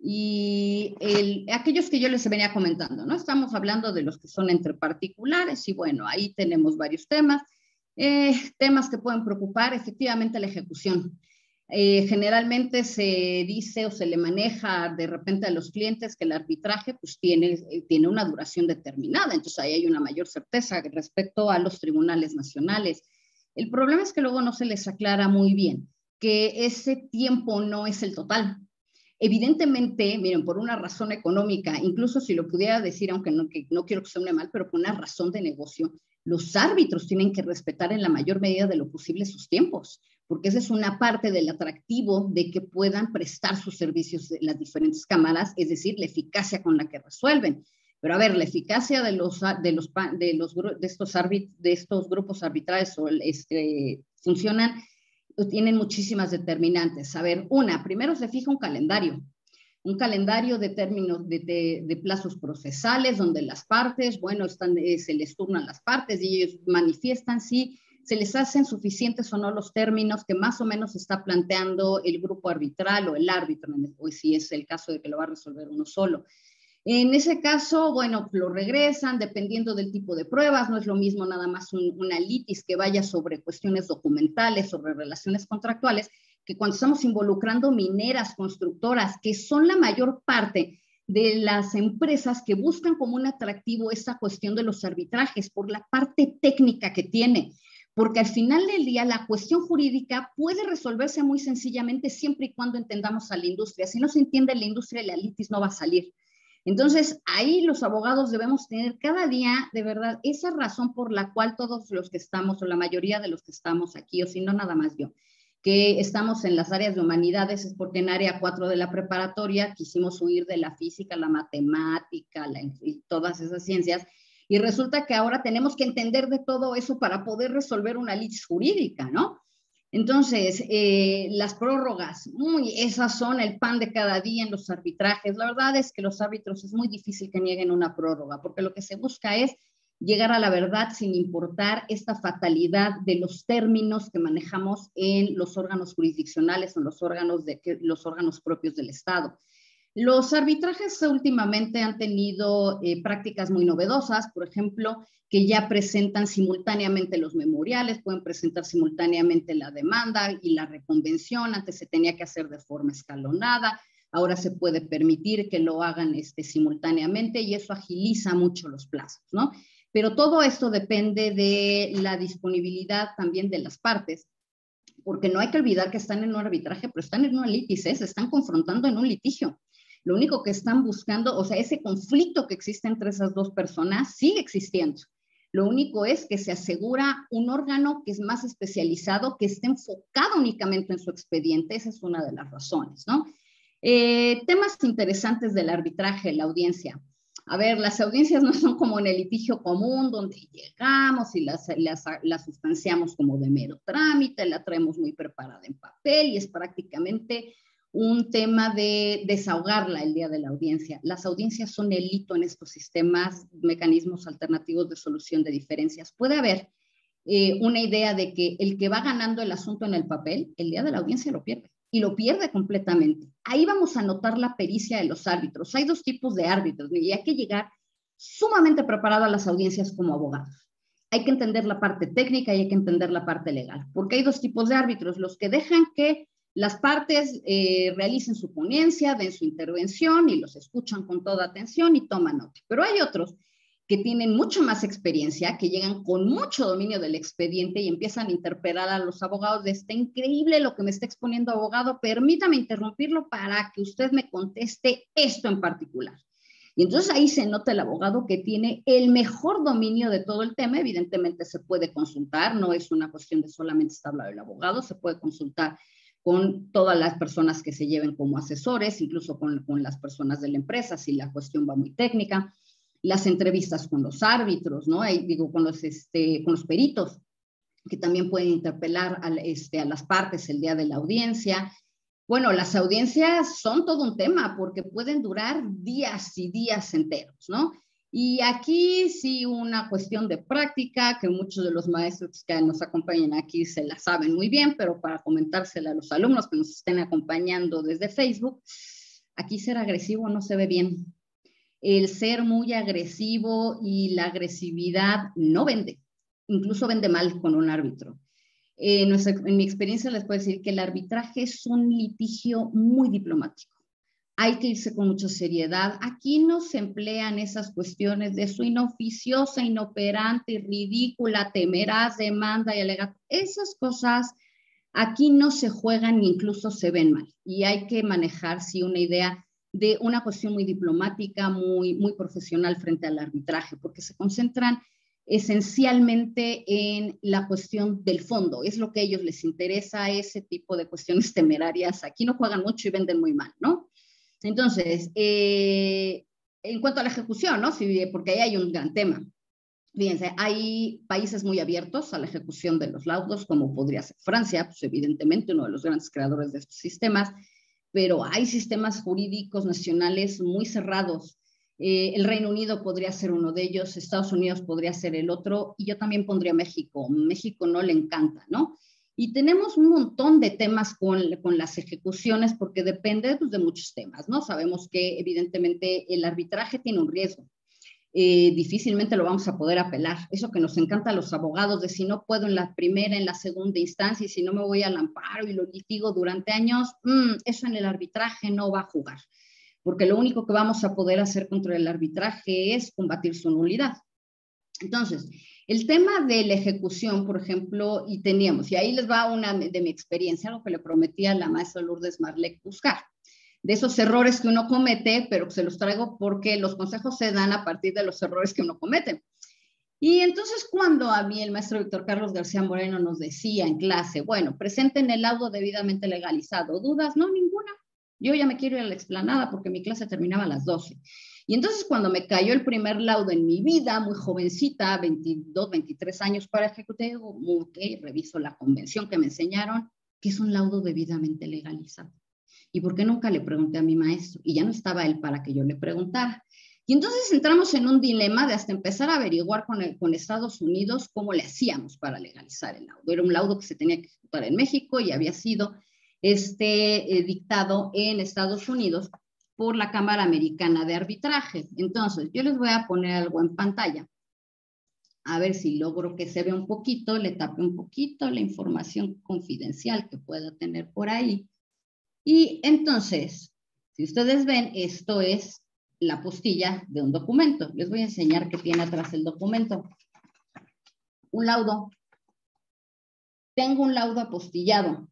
y el, aquellos que yo les venía comentando, ¿no? Estamos hablando de los que son entre particulares y bueno, ahí tenemos varios temas. Eh, temas que pueden preocupar, efectivamente la ejecución. Eh, generalmente se dice o se le maneja de repente a los clientes que el arbitraje pues tiene, eh, tiene una duración determinada, entonces ahí hay una mayor certeza respecto a los tribunales nacionales. El problema es que luego no se les aclara muy bien que ese tiempo no es el total. Evidentemente, miren, por una razón económica, incluso si lo pudiera decir, aunque no, que no quiero que suene mal, pero por una razón de negocio, los árbitros tienen que respetar en la mayor medida de lo posible sus tiempos, porque esa es una parte del atractivo de que puedan prestar sus servicios en las diferentes cámaras, es decir, la eficacia con la que resuelven. Pero a ver, la eficacia de los, de los, de los, de estos, arbit, de estos grupos arbitrales este, funcionan, tienen muchísimas determinantes. A ver, una, primero se fija un calendario. Un calendario de términos de, de, de plazos procesales donde las partes, bueno, están, eh, se les turnan las partes y ellos manifiestan si se les hacen suficientes o no los términos que más o menos está planteando el grupo arbitral o el árbitro, o si es el caso de que lo va a resolver uno solo. En ese caso, bueno, lo regresan dependiendo del tipo de pruebas, no es lo mismo nada más un, una litis que vaya sobre cuestiones documentales, sobre relaciones contractuales, que cuando estamos involucrando mineras, constructoras, que son la mayor parte de las empresas que buscan como un atractivo esta cuestión de los arbitrajes por la parte técnica que tiene, porque al final del día la cuestión jurídica puede resolverse muy sencillamente siempre y cuando entendamos a la industria. Si no se entiende la industria, la litis no va a salir. Entonces, ahí los abogados debemos tener cada día, de verdad, esa razón por la cual todos los que estamos, o la mayoría de los que estamos aquí, o si no, nada más yo, que estamos en las áreas de humanidades, es porque en área cuatro de la preparatoria quisimos huir de la física, la matemática, la, y todas esas ciencias, y resulta que ahora tenemos que entender de todo eso para poder resolver una litis jurídica, ¿no? Entonces, eh, las prórrogas, uy, esas son el pan de cada día en los arbitrajes. La verdad es que los árbitros es muy difícil que nieguen una prórroga, porque lo que se busca es llegar a la verdad sin importar esta fatalidad de los términos que manejamos en los órganos jurisdiccionales o en los órganos, de, los órganos propios del Estado. Los arbitrajes últimamente han tenido eh, prácticas muy novedosas, por ejemplo, que ya presentan simultáneamente los memoriales, pueden presentar simultáneamente la demanda y la reconvención. Antes se tenía que hacer de forma escalonada, ahora se puede permitir que lo hagan este, simultáneamente y eso agiliza mucho los plazos, ¿no? Pero todo esto depende de la disponibilidad también de las partes, porque no hay que olvidar que están en un arbitraje, pero están en una litis, ¿eh? Se están confrontando en un litigio. Lo único que están buscando, o sea, ese conflicto que existe entre esas dos personas sigue existiendo. Lo único es que se asegura un órgano que es más especializado, que esté enfocado únicamente en su expediente. Esa es una de las razones, ¿no? Eh, temas interesantes del arbitraje, la audiencia. A ver, las audiencias no son como en el litigio común, donde llegamos y las, las, las sustanciamos como de mero trámite, la traemos muy preparada en papel y es prácticamente un tema de desahogarla el día de la audiencia. Las audiencias son el hito en estos sistemas, mecanismos alternativos de solución de diferencias. Puede haber eh, una idea de que el que va ganando el asunto en el papel, el día de la audiencia lo pierde. Y lo pierde completamente. Ahí vamos a notar la pericia de los árbitros. Hay dos tipos de árbitros y hay que llegar sumamente preparado a las audiencias como abogados. Hay que entender la parte técnica y hay que entender la parte legal, porque hay dos tipos de árbitros, los que dejan que las partes eh, realicen su ponencia, den su intervención y los escuchan con toda atención y toman nota. Pero hay otros que tienen mucho más experiencia, que llegan con mucho dominio del expediente y empiezan a interpelar a los abogados de está increíble lo que me está exponiendo abogado, permítame interrumpirlo para que usted me conteste esto en particular. Y entonces ahí se nota el abogado que tiene el mejor dominio de todo el tema. Evidentemente se puede consultar, no es una cuestión de solamente está hablando el abogado, se puede consultar con todas las personas que se lleven como asesores, incluso con, con las personas de la empresa, si la cuestión va muy técnica, las entrevistas con los árbitros, ¿no? Y, digo, con los, este, con los peritos, que también pueden interpelar a, este, a las partes el día de la audiencia. Bueno, las audiencias son todo un tema porque pueden durar días y días enteros, ¿no? Y aquí sí una cuestión de práctica, que muchos de los maestros que nos acompañan aquí se la saben muy bien, pero para comentársela a los alumnos que nos estén acompañando desde Facebook, aquí ser agresivo no se ve bien. El ser muy agresivo y la agresividad no vende, incluso vende mal con un árbitro. Eh, nuestra, en mi experiencia les puedo decir que el arbitraje es un litigio muy diplomático. Hay que irse con mucha seriedad. Aquí no se emplean esas cuestiones de su inoficiosa, inoperante, ridícula, temeraz, demanda y alegato. Esas cosas aquí no se juegan ni incluso se ven mal. Y hay que manejar, sí, una idea de una cuestión muy diplomática, muy, muy profesional frente al arbitraje, porque se concentran esencialmente en la cuestión del fondo. Es lo que a ellos les interesa, ese tipo de cuestiones temerarias. Aquí no juegan mucho y venden muy mal, ¿no? Entonces, eh, en cuanto a la ejecución, ¿no? Sí, porque ahí hay un gran tema. Fíjense, hay países muy abiertos a la ejecución de los laudos, como podría ser Francia, pues evidentemente uno de los grandes creadores de estos sistemas, pero hay sistemas jurídicos nacionales muy cerrados. Eh, el Reino Unido podría ser uno de ellos, Estados Unidos podría ser el otro, y yo también pondría México. México no le encanta, ¿no? Y tenemos un montón de temas con, con las ejecuciones porque depende pues, de muchos temas, ¿no? Sabemos que evidentemente el arbitraje tiene un riesgo. Eh, difícilmente lo vamos a poder apelar. Eso que nos encanta a los abogados, de si no puedo en la primera, en la segunda instancia, y si no me voy al amparo y lo litigo durante años, mmm, eso en el arbitraje no va a jugar. Porque lo único que vamos a poder hacer contra el arbitraje es combatir su nulidad. Entonces, el tema de la ejecución, por ejemplo, y teníamos, y ahí les va una de mi experiencia, algo que le prometí a la maestra Lourdes Marlec buscar, de esos errores que uno comete, pero que se los traigo porque los consejos se dan a partir de los errores que uno comete. Y entonces cuando a mí el maestro Víctor Carlos García Moreno nos decía en clase, bueno, presenten el laudo debidamente legalizado, ¿dudas? No, ninguna. Yo ya me quiero ir a la explanada porque mi clase terminaba a las doce. Y entonces cuando me cayó el primer laudo en mi vida, muy jovencita, veintidós, veintitrés años para ejecutivo, ok, reviso la convención que me enseñaron, que es un laudo debidamente legalizado. ¿Y por qué nunca le pregunté a mi maestro? Y ya no estaba él para que yo le preguntara. Y entonces entramos en un dilema de hasta empezar a averiguar con, el, con Estados Unidos cómo le hacíamos para legalizar el laudo. Era un laudo que se tenía que ejecutar en México y había sido este, eh, dictado en Estados Unidos por la Cámara Americana de Arbitraje. Entonces, yo les voy a poner algo en pantalla. A ver si logro que se vea un poquito, le tape un poquito la información confidencial que pueda tener por ahí. Y entonces, si ustedes ven, esto es la postilla de un documento. Les voy a enseñar qué tiene atrás el documento. Un laudo. Tengo un laudo apostillado.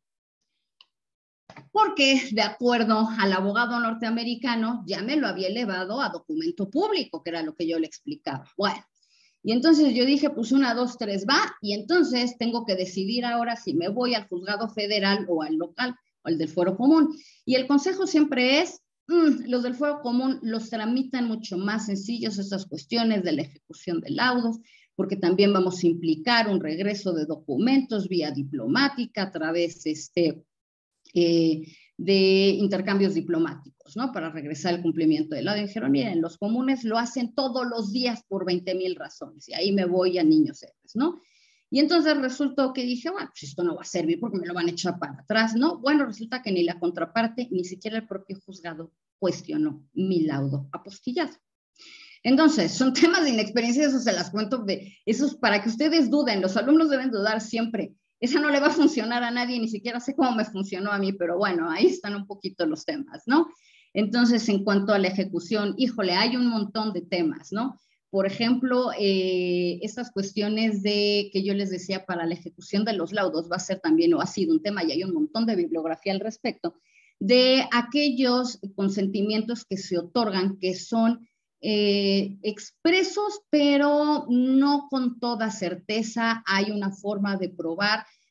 Porque, de acuerdo al abogado norteamericano, ya me lo había elevado a documento público, que era lo que yo le explicaba. Bueno, y entonces yo dije, pues una, dos, tres, va, y entonces tengo que decidir ahora si me voy al juzgado federal o al local, o al del fuero común. Y el consejo siempre es, mmm, los del fuero común los tramitan mucho más sencillos estas cuestiones de la ejecución de laudos, porque también vamos a implicar un regreso de documentos vía diplomática a través este, eh, de intercambios diplomáticos, ¿no? Para regresar al cumplimiento del laudo. Dijeron, miren, los comunes lo hacen todos los días por veinte mil razones, y ahí me voy a niños héroes, ¿no? Y entonces resultó que dije, bueno, pues esto no va a servir porque me lo van a echar para atrás, ¿no? Bueno, resulta que ni la contraparte, ni siquiera el propio juzgado cuestionó mi laudo apostillado. Entonces, son temas de inexperiencia, eso se las cuento, de esos para que ustedes duden, los alumnos deben dudar siempre. Esa no le va a funcionar a nadie, ni siquiera sé cómo me funcionó a mí, pero bueno, ahí están un poquito los temas, ¿no? Entonces, en cuanto a la ejecución, híjole, hay un montón de temas, ¿no? Por ejemplo, eh, estas cuestiones de que yo les decía para la ejecución de los laudos va a ser también, o ha sido un tema, y hay un montón de bibliografía al respecto, de aquellos consentimientos que se otorgan que son eh, expresos, pero no con toda certeza hay una forma de probar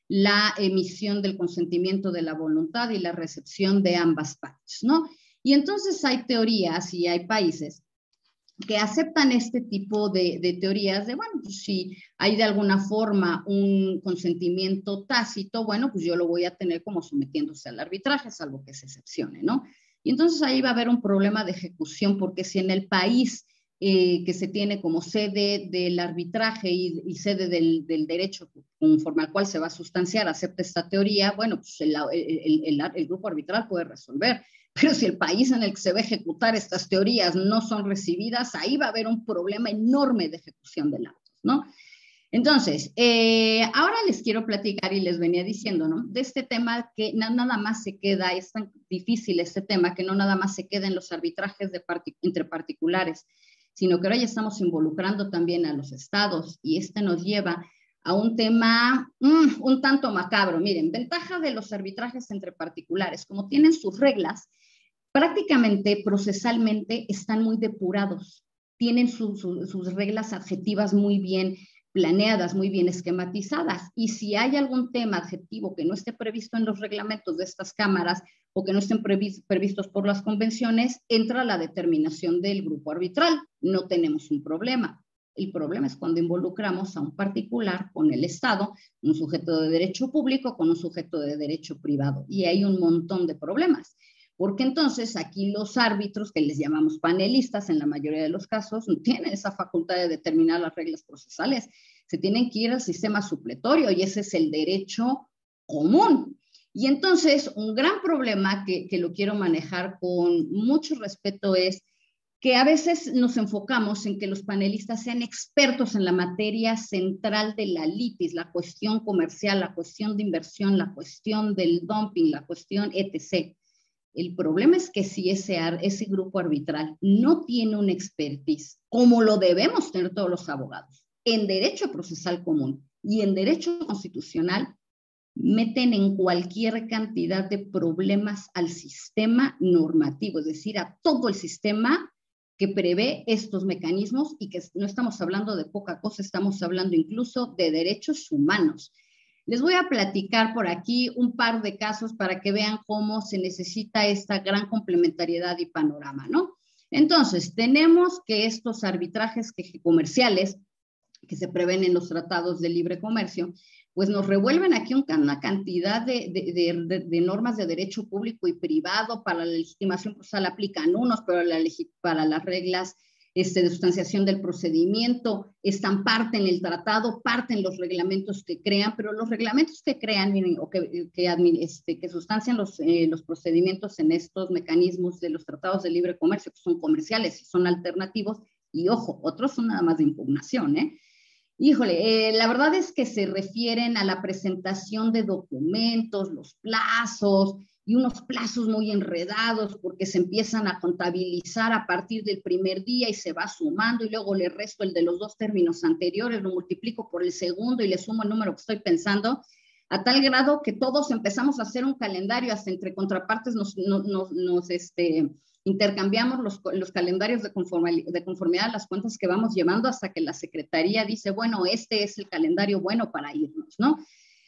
la emisión del consentimiento de la voluntad y la recepción de ambas partes, ¿no? Y entonces hay teorías y hay países que aceptan este tipo de, de teorías de, bueno, pues si hay de alguna forma un consentimiento tácito, bueno, pues yo lo voy a tener como sometiéndose al arbitraje, salvo que se excepcione, ¿no? Y entonces ahí va a haber un problema de ejecución, porque si en el país eh, que se tiene como sede del arbitraje y, y sede del, del derecho conforme al cual se va a sustanciar, acepta esta teoría, bueno, pues el, el, el, el grupo arbitral puede resolver. Pero si el país en el que se va a ejecutar estas teorías no son recibidas, ahí va a haber un problema enorme de ejecución de laudos, ¿no? Entonces, eh, ahora les quiero platicar y les venía diciendo, ¿no? De este tema que no, nada más se queda, es tan difícil este tema que no nada más se queda en los arbitrajes de partic entre particulares, sino que ahora ya estamos involucrando también a los estados y este nos lleva a un tema mmm, un tanto macabro. Miren, ventaja de los arbitrajes entre particulares, como tienen sus reglas, prácticamente procesalmente están muy depurados, tienen su, su, sus reglas adjetivas muy bien planeadas, muy bien esquematizadas, y si hay algún tema adjetivo que no esté previsto en los reglamentos de estas cámaras o que no estén previs, previstos por las convenciones, entra la determinación del grupo arbitral, no tenemos un problema. El problema es cuando involucramos a un particular con el Estado, un sujeto de derecho público con un sujeto de derecho privado, y hay un montón de problemas. Porque entonces aquí los árbitros, que les llamamos panelistas en la mayoría de los casos, no tienen esa facultad de determinar las reglas procesales. Se tienen que ir al sistema supletorio y ese es el derecho común. Y entonces un gran problema que, que lo quiero manejar con mucho respeto es que a veces nos enfocamos en que los panelistas sean expertos en la materia central de la litis, la cuestión comercial, la cuestión de inversión, la cuestión del dumping, la cuestión etcétera. El problema es que si ese, ese grupo arbitral no tiene una expertise, como lo debemos tener todos los abogados, en derecho procesal común y en derecho constitucional, meten en cualquier cantidad de problemas al sistema normativo, es decir, a todo el sistema que prevé estos mecanismos y que no estamos hablando de poca cosa, estamos hablando incluso de derechos humanos. Les voy a platicar por aquí un par de casos para que vean cómo se necesita esta gran complementariedad y panorama, ¿no? Entonces, tenemos que estos arbitrajes que, comerciales que se prevén en los tratados de libre comercio, pues nos revuelven aquí una cantidad de, de, de, de, de normas de derecho público y privado. Para la legitimación procesal aplican unos, pero la, para las reglas Este, de sustanciación del procedimiento, están parte en el tratado, parte en los reglamentos que crean, pero los reglamentos que crean miren, o que, que, este, que sustancian los, eh, los procedimientos en estos mecanismos de los tratados de libre comercio, que son comerciales y son alternativos, y ojo, otros son nada más de impugnación, ¿eh? Híjole, eh, la verdad es que se refieren a la presentación de documentos, los plazos, y unos plazos muy enredados porque se empiezan a contabilizar a partir del primer día y se va sumando y luego le resto el de los dos términos anteriores, lo multiplico por el segundo y le sumo el número que estoy pensando, a tal grado que todos empezamos a hacer un calendario, hasta entre contrapartes nos, nos, nos, nos este, intercambiamos los, los calendarios de conformidad, de conformidad a las cuentas que vamos llevando hasta que la Secretaría dice, bueno, este es el calendario bueno para irnos, ¿no?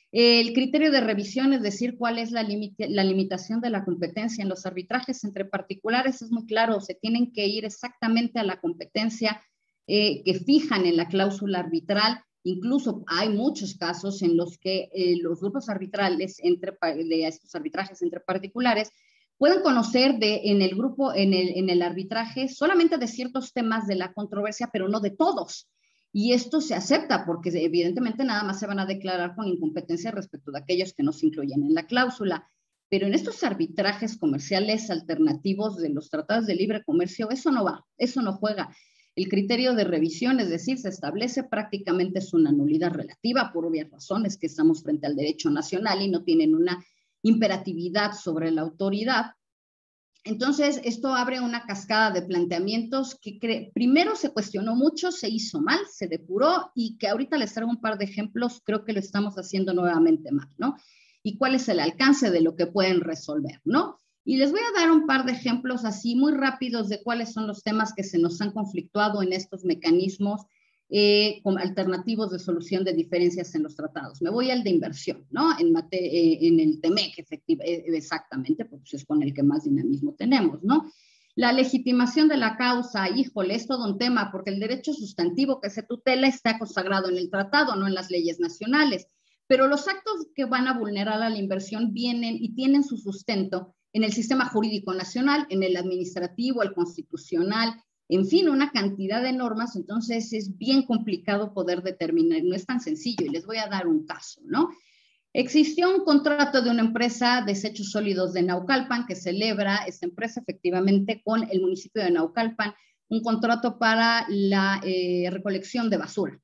El criterio de revisión, es decir, cuál es la, limita, la limitación de la competencia en los arbitrajes entre particulares, es muy claro, se tienen que ir exactamente a la competencia eh, que fijan en la cláusula arbitral. Incluso hay muchos casos en los que eh, los grupos arbitrales, entre, de estos arbitrajes entre particulares, pueden conocer de, en el grupo, en el, en el arbitraje, solamente de ciertos temas de la controversia, pero no de todos. Y esto se acepta porque evidentemente nada más se van a declarar con incompetencia respecto de aquellos que no se incluyen en la cláusula. Pero en estos arbitrajes comerciales alternativos de los tratados de libre comercio, eso no va, eso no juega. El criterio de revisión, es decir, se establece prácticamente es una nulidad relativa por obvias razones que estamos frente al derecho nacional y no tienen una imperatividad sobre la autoridad. Entonces, esto abre una cascada de planteamientos que primero se cuestionó mucho, se hizo mal, se depuró y que ahorita les traigo un par de ejemplos, creo que lo estamos haciendo nuevamente mal, ¿no? Y cuál es el alcance de lo que pueden resolver, ¿no? Y les voy a dar un par de ejemplos así muy rápidos de cuáles son los temas que se nos han conflictuado en estos mecanismos eh, con alternativos de solución de diferencias en los tratados. Me voy al de inversión, ¿no? En, mate, eh, en el T M E C, efectiva, eh, exactamente, pues es con el que más dinamismo tenemos, ¿no? La legitimación de la causa, híjole, es todo un tema, porque el derecho sustantivo que se tutela está consagrado en el tratado, no en las leyes nacionales. Pero los actos que van a vulnerar a la inversión vienen y tienen su sustento en el sistema jurídico nacional, en el administrativo, el constitucional, en fin, una cantidad de normas. Entonces es bien complicado poder determinar, no es tan sencillo, y les voy a dar un caso, ¿no? Existió un contrato de una empresa, Desechos Sólidos de Naucalpan, que celebra esta empresa efectivamente con el municipio de Naucalpan, un contrato para la eh, recolección de basura.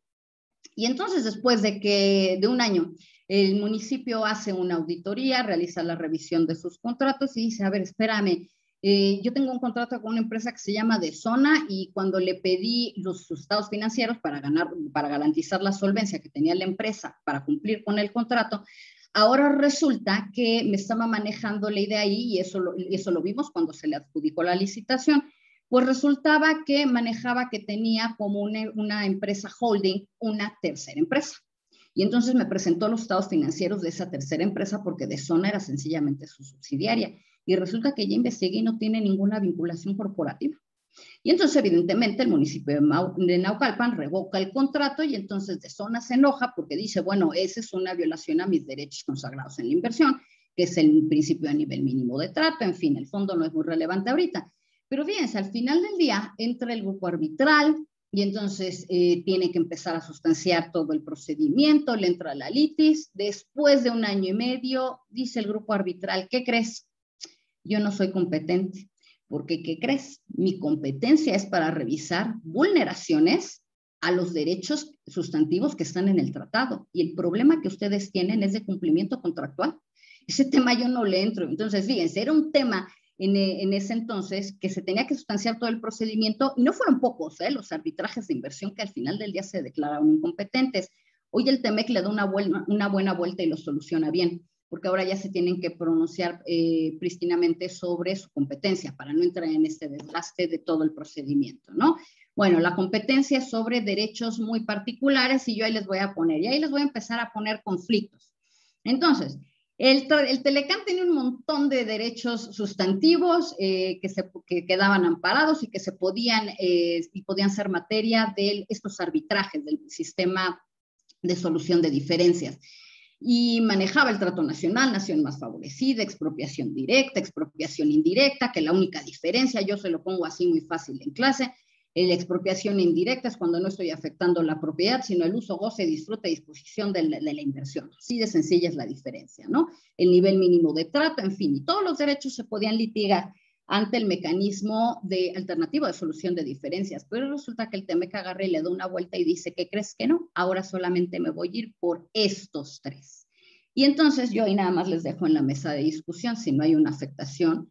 Y entonces, después de que de un año, el municipio hace una auditoría, realiza la revisión de sus contratos y dice, a ver, espérame, eh, yo tengo un contrato con una empresa que se llama Desona, y cuando le pedí los estados financieros para, ganar, para garantizar la solvencia que tenía la empresa para cumplir con el contrato, ahora resulta que me estaba manejando ley de ahí, y eso lo, eso lo vimos cuando se le adjudicó la licitación. Pues resultaba que manejaba que tenía como una, una empresa holding, una tercera empresa. Y entonces me presentó los estados financieros de esa tercera empresa, porque Desona era sencillamente su subsidiaria. Y resulta que ya investigué y no tiene ninguna vinculación corporativa. Y entonces, evidentemente, el municipio de, Mau, de Naucalpan revoca el contrato, y entonces Desona se enoja porque dice, bueno, esa es una violación a mis derechos consagrados en la inversión, que es el principio a nivel mínimo de trato. En fin, el fondo no es muy relevante ahorita. Pero fíjense, al final del día entra el grupo arbitral, y entonces eh, tiene que empezar a sustanciar todo el procedimiento, le entra la litis. Después de un año y medio, dice el grupo arbitral, ¿qué crees? Yo no soy competente, porque ¿qué crees? Mi competencia es para revisar vulneraciones a los derechos sustantivos que están en el tratado, y el problema que ustedes tienen es de cumplimiento contractual. Ese tema yo no le entro. Entonces, fíjense, era un tema En, en ese entonces, que se tenía que sustanciar todo el procedimiento, y no fueron pocos, ¿eh? Los arbitrajes de inversión que al final del día se declararon incompetentes. Hoy el T M E C le da una buena, una buena vuelta y lo soluciona bien, porque ahora ya se tienen que pronunciar eh, prístinamente sobre su competencia, para no entrar en este desgaste de todo el procedimiento, ¿no? Bueno, la competencia es sobre derechos muy particulares, y yo ahí les voy a poner, y ahí les voy a empezar a poner conflictos. Entonces, El, el Telecán tenía un montón de derechos sustantivos eh, que, se, que quedaban amparados y que se podían, eh, y podían ser materia de estos arbitrajes del sistema de solución de diferencias. Y manejaba el trato nacional, nación más favorecida, expropiación directa, expropiación indirecta, que la única diferencia, yo se lo pongo así muy fácil en clase, la expropiación indirecta es cuando no estoy afectando la propiedad, sino el uso, goce, disfrute y disposición de la, de la inversión. Así de sencilla es la diferencia, ¿no? El nivel mínimo de trato, en fin, y todos los derechos se podían litigar ante el mecanismo de alternativo de solución de diferencias, pero resulta que el T M E C agarra y le da una vuelta y dice, ¿qué crees que no? Ahora solamente me voy a ir por estos tres. Y entonces yo ahí nada más les dejo en la mesa de discusión si no hay una afectación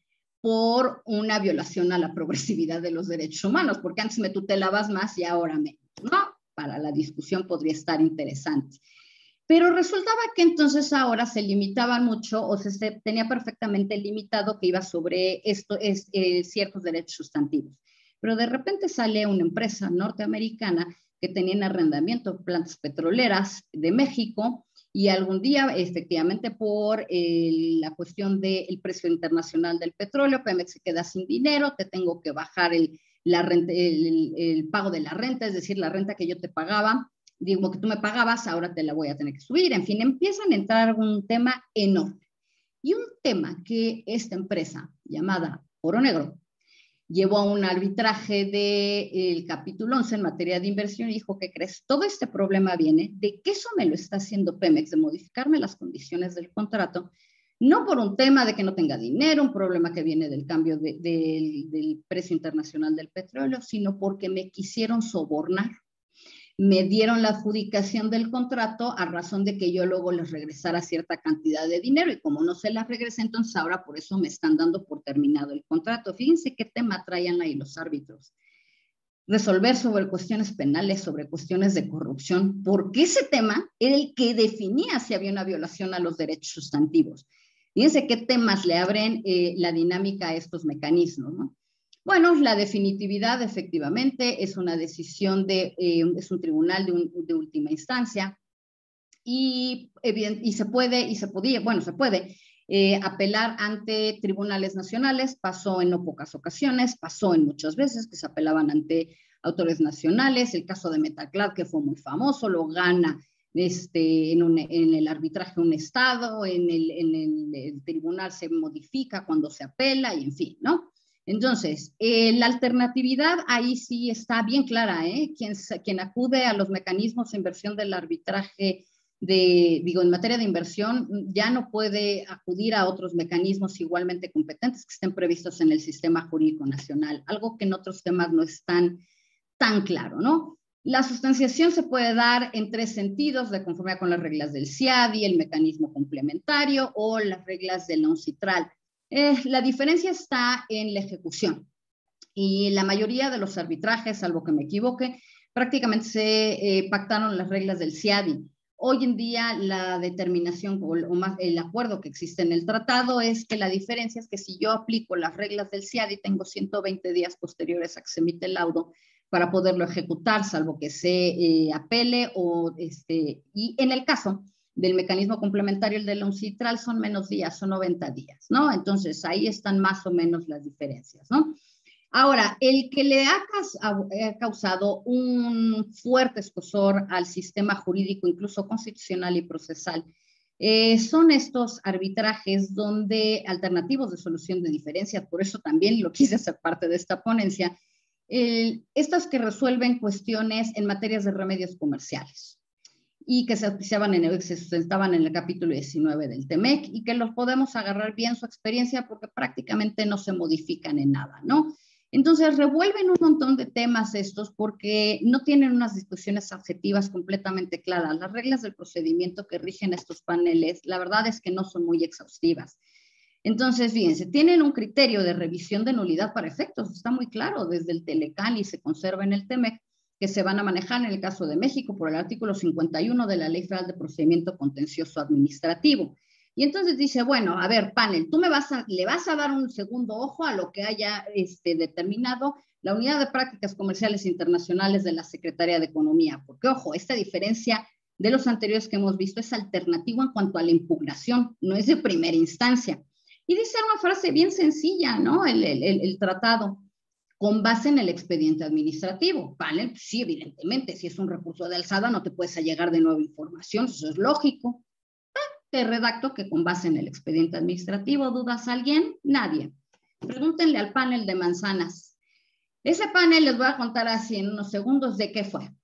por una violación a la progresividad de los derechos humanos, porque antes me tutelabas más y ahora menos, ¿no? Para la discusión podría estar interesante. Pero resultaba que entonces ahora se limitaban mucho, o se tenía perfectamente limitado que iba sobre esto, es, eh, ciertos derechos sustantivos. Pero de repente sale una empresa norteamericana que tenía en arrendamiento plantas petroleras de México, y algún día, efectivamente, por eh, la cuestión del precio internacional del petróleo, Pemex se queda sin dinero, te tengo que bajar el, la renta, el, el pago de la renta, es decir, la renta que yo te pagaba, digo que tú me pagabas, ahora te la voy a tener que subir. En fin, empiezan a entrar un tema enorme. Y un tema que esta empresa llamada Oro Negro llevó a un arbitraje del capítulo once en materia de inversión y dijo, ¿qué crees? Todo este problema viene de que eso me lo está haciendo Pemex, de modificarme las condiciones del contrato, no por un tema de que no tenga dinero, un problema que viene del cambio de, de, del precio internacional del petróleo, sino porque me quisieron sobornar. Me dieron la adjudicación del contrato a razón de que yo luego les regresara cierta cantidad de dinero, y como no se las regresé, entonces ahora por eso me están dando por terminado el contrato. Fíjense qué tema traían ahí los árbitros. Resolver sobre cuestiones penales, sobre cuestiones de corrupción, porque ese tema era el que definía si había una violación a los derechos sustantivos. Fíjense qué temas le abren eh, la dinámica a estos mecanismos, ¿no? Bueno, la definitividad efectivamente es una decisión de, eh, es un tribunal de, un, de última instancia y, y se puede, y se podía, bueno, se puede eh, apelar ante tribunales nacionales, pasó en no pocas ocasiones, pasó en muchas veces que se apelaban ante autores nacionales, el caso de Metaclad que fue muy famoso, lo gana este, en, un, en el arbitraje un estado, en el, en el, el tribunal se modifica cuando se apela y en fin, ¿no? Entonces, eh, la alternatividad ahí sí está bien clara, ¿eh? Quien, quien acude a los mecanismos de inversión del arbitraje, de, digo, en materia de inversión, ya no puede acudir a otros mecanismos igualmente competentes que estén previstos en el sistema jurídico nacional, algo que en otros temas no es tan, tan claro, ¿no? La sustanciación se puede dar en tres sentidos, de conformidad con las reglas del C I A D I, el mecanismo complementario o las reglas del ONCITRAL. Eh, la diferencia está en la ejecución y la mayoría de los arbitrajes, salvo que me equivoque, prácticamente se eh, pactaron las reglas del C I A D I. Hoy en día la determinación o, o más el acuerdo que existe en el tratado es que la diferencia es que si yo aplico las reglas del C I A D I tengo ciento veinte días posteriores a que se emite el laudo para poderlo ejecutar, salvo que se eh, apele o este, y en el caso del mecanismo complementario, el del ONCITRAL, son menos días, son noventa días, ¿no? Entonces, ahí están más o menos las diferencias, ¿no? Ahora, el que le ha causado un fuerte escozor al sistema jurídico, incluso constitucional y procesal, eh, son estos arbitrajes donde alternativos de solución de diferencias, por eso también lo quise hacer parte de esta ponencia, eh, estos que resuelven cuestiones en materias de remedios comerciales y que se auspiciaban en el, se sustentaban en el capítulo diecinueve del T M E C y que los podemos agarrar bien su experiencia porque prácticamente no se modifican en nada, ¿no? Entonces revuelven un montón de temas estos porque no tienen unas discusiones objetivas completamente claras. Las reglas del procedimiento que rigen estos paneles, la verdad es que no son muy exhaustivas. Entonces, fíjense, tienen un criterio de revisión de nulidad para efectos, está muy claro, desde el Telecán y se conserva en el T M E C, que se van a manejar en el caso de México por el artículo cincuenta y uno de la Ley Federal de Procedimiento Contencioso Administrativo. Y entonces dice, bueno, a ver, panel, tú me vas a, le vas a dar un segundo ojo a lo que haya este, determinado la Unidad de Prácticas Comerciales Internacionales de la Secretaría de Economía, porque, ojo, esta diferencia de los anteriores que hemos visto es alternativo en cuanto a la impugnación, no es de primera instancia. Y dice una frase bien sencilla, ¿no? El, el, el, el tratado, con base en el expediente administrativo. Panel, pues sí, evidentemente, si es un recurso de alzada no te puedes allegar de nueva información, eso es lógico. Te redacto que con base en el expediente administrativo, ¿dudas a alguien? Nadie. Pregúntenle al panel de manzanas. Ese panel les voy a contar así en unos segundos de qué fue.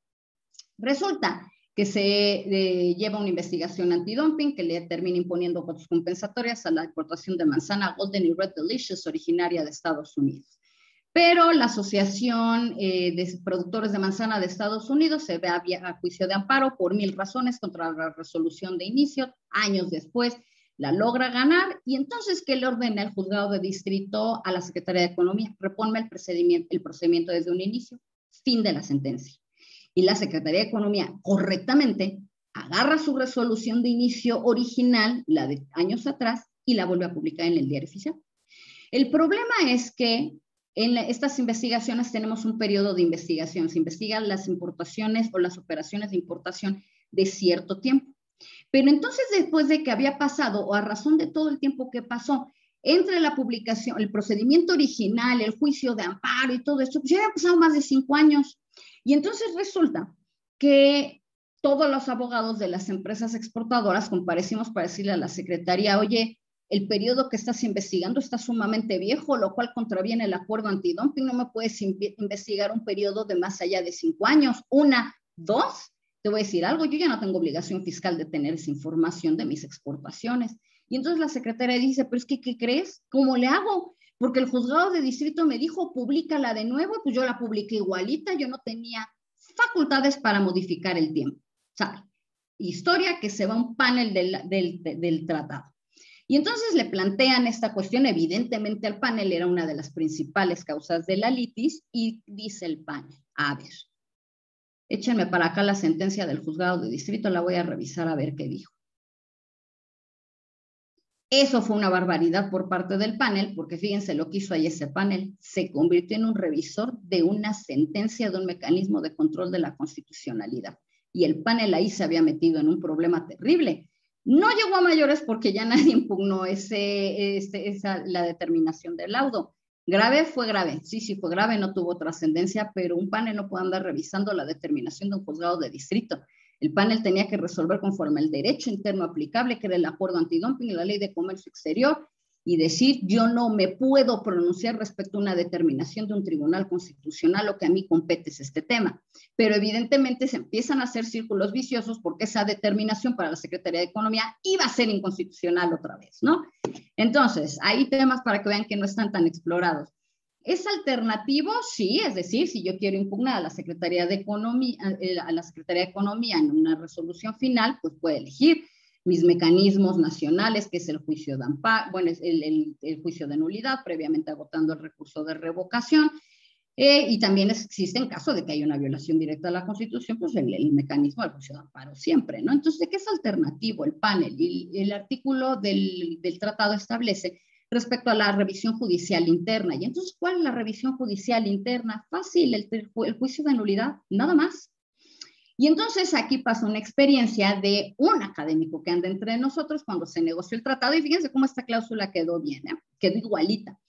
Resulta que se eh, lleva una investigación antidumping que le termina imponiendo cuotas compensatorias a la exportación de manzana Golden y Red Delicious originaria de Estados Unidos. Pero la Asociación eh, de Productores de Manzana de Estados Unidos se ve a, a juicio de amparo por mil razones contra la resolución de inicio. Años después la logra ganar y entonces, ¿qué le ordena el juzgado de distrito a la Secretaría de Economía? Reponme el procedimiento, el procedimiento desde un inicio. Fin de la sentencia. Y la Secretaría de Economía correctamente agarra su resolución de inicio original, la de años atrás, y la vuelve a publicar en el Diario Oficial. El problema es que en estas investigaciones tenemos un periodo de investigación. Se investigan las importaciones o las operaciones de importación de cierto tiempo. Pero entonces, después de que había pasado, o a razón de todo el tiempo que pasó, entre la publicación, el procedimiento original, el juicio de amparo y todo esto, pues ya había pasado más de cinco años. Y entonces resulta que todos los abogados de las empresas exportadoras comparecimos para decirle a la Secretaría, oye, el periodo que estás investigando está sumamente viejo, lo cual contraviene el acuerdo antidumping, no me puedes investigar un periodo de más allá de cinco años. Una, dos, te voy a decir algo, yo ya no tengo obligación fiscal de tener esa información de mis exportaciones. Y entonces la secretaria dice, pero es que, ¿qué crees? ¿Cómo le hago? Porque el juzgado de distrito me dijo, públicala de nuevo, pues yo la publiqué igualita, yo no tenía facultades para modificar el tiempo. ¿Sabe? Historia que se va a un panel del, del, del, del tratado. Y entonces le plantean esta cuestión, evidentemente al panel era una de las principales causas de la litis, y dice el panel, a ver, échenme para acá la sentencia del juzgado de distrito, la voy a revisar a ver qué dijo. Eso fue una barbaridad por parte del panel, porque fíjense lo que hizo ahí ese panel. Se convirtió en un revisor de una sentencia de un mecanismo de control de la constitucionalidad. Y el panel ahí se había metido en un problema terrible. No llegó a mayores porque ya nadie impugnó ese, este, esa, la determinación del laudo. Grave fue grave, sí, sí fue grave, no tuvo trascendencia, pero un panel no puede andar revisando la determinación de un juzgado de distrito. El panel tenía que resolver conforme al derecho interno aplicable, que era el acuerdo antidumping y la ley de comercio exterior, y decir, yo no me puedo pronunciar respecto a una determinación de un tribunal constitucional, lo que a mí compete es este tema. Pero evidentemente se empiezan a hacer círculos viciosos porque esa determinación para la Secretaría de Economía iba a ser inconstitucional otra vez, ¿no? Entonces, hay temas para que vean que no están tan explorados. ¿Es alternativo? Sí, es decir, si yo quiero impugnar a la Secretaría de Economía, a la Secretaría de Economía en una resolución final, pues puede elegir mis mecanismos nacionales, que es el juicio de amparo, bueno, es el, el, el juicio de nulidad, previamente agotando el recurso de revocación, eh, y también existe en caso de que haya una violación directa a la Constitución, pues el, el mecanismo del juicio de amparo siempre, ¿no? Entonces, ¿de qué es alternativo el panel? Y el, el artículo del, del tratado establece respecto a la revisión judicial interna. Y entonces, ¿cuál es la revisión judicial interna? Fácil, el, el juicio de nulidad, nada más. Y entonces aquí pasa una experiencia de un académico que anda entre nosotros cuando se negoció el tratado, y fíjense cómo esta cláusula quedó bien, ¿eh? Quedó igualita.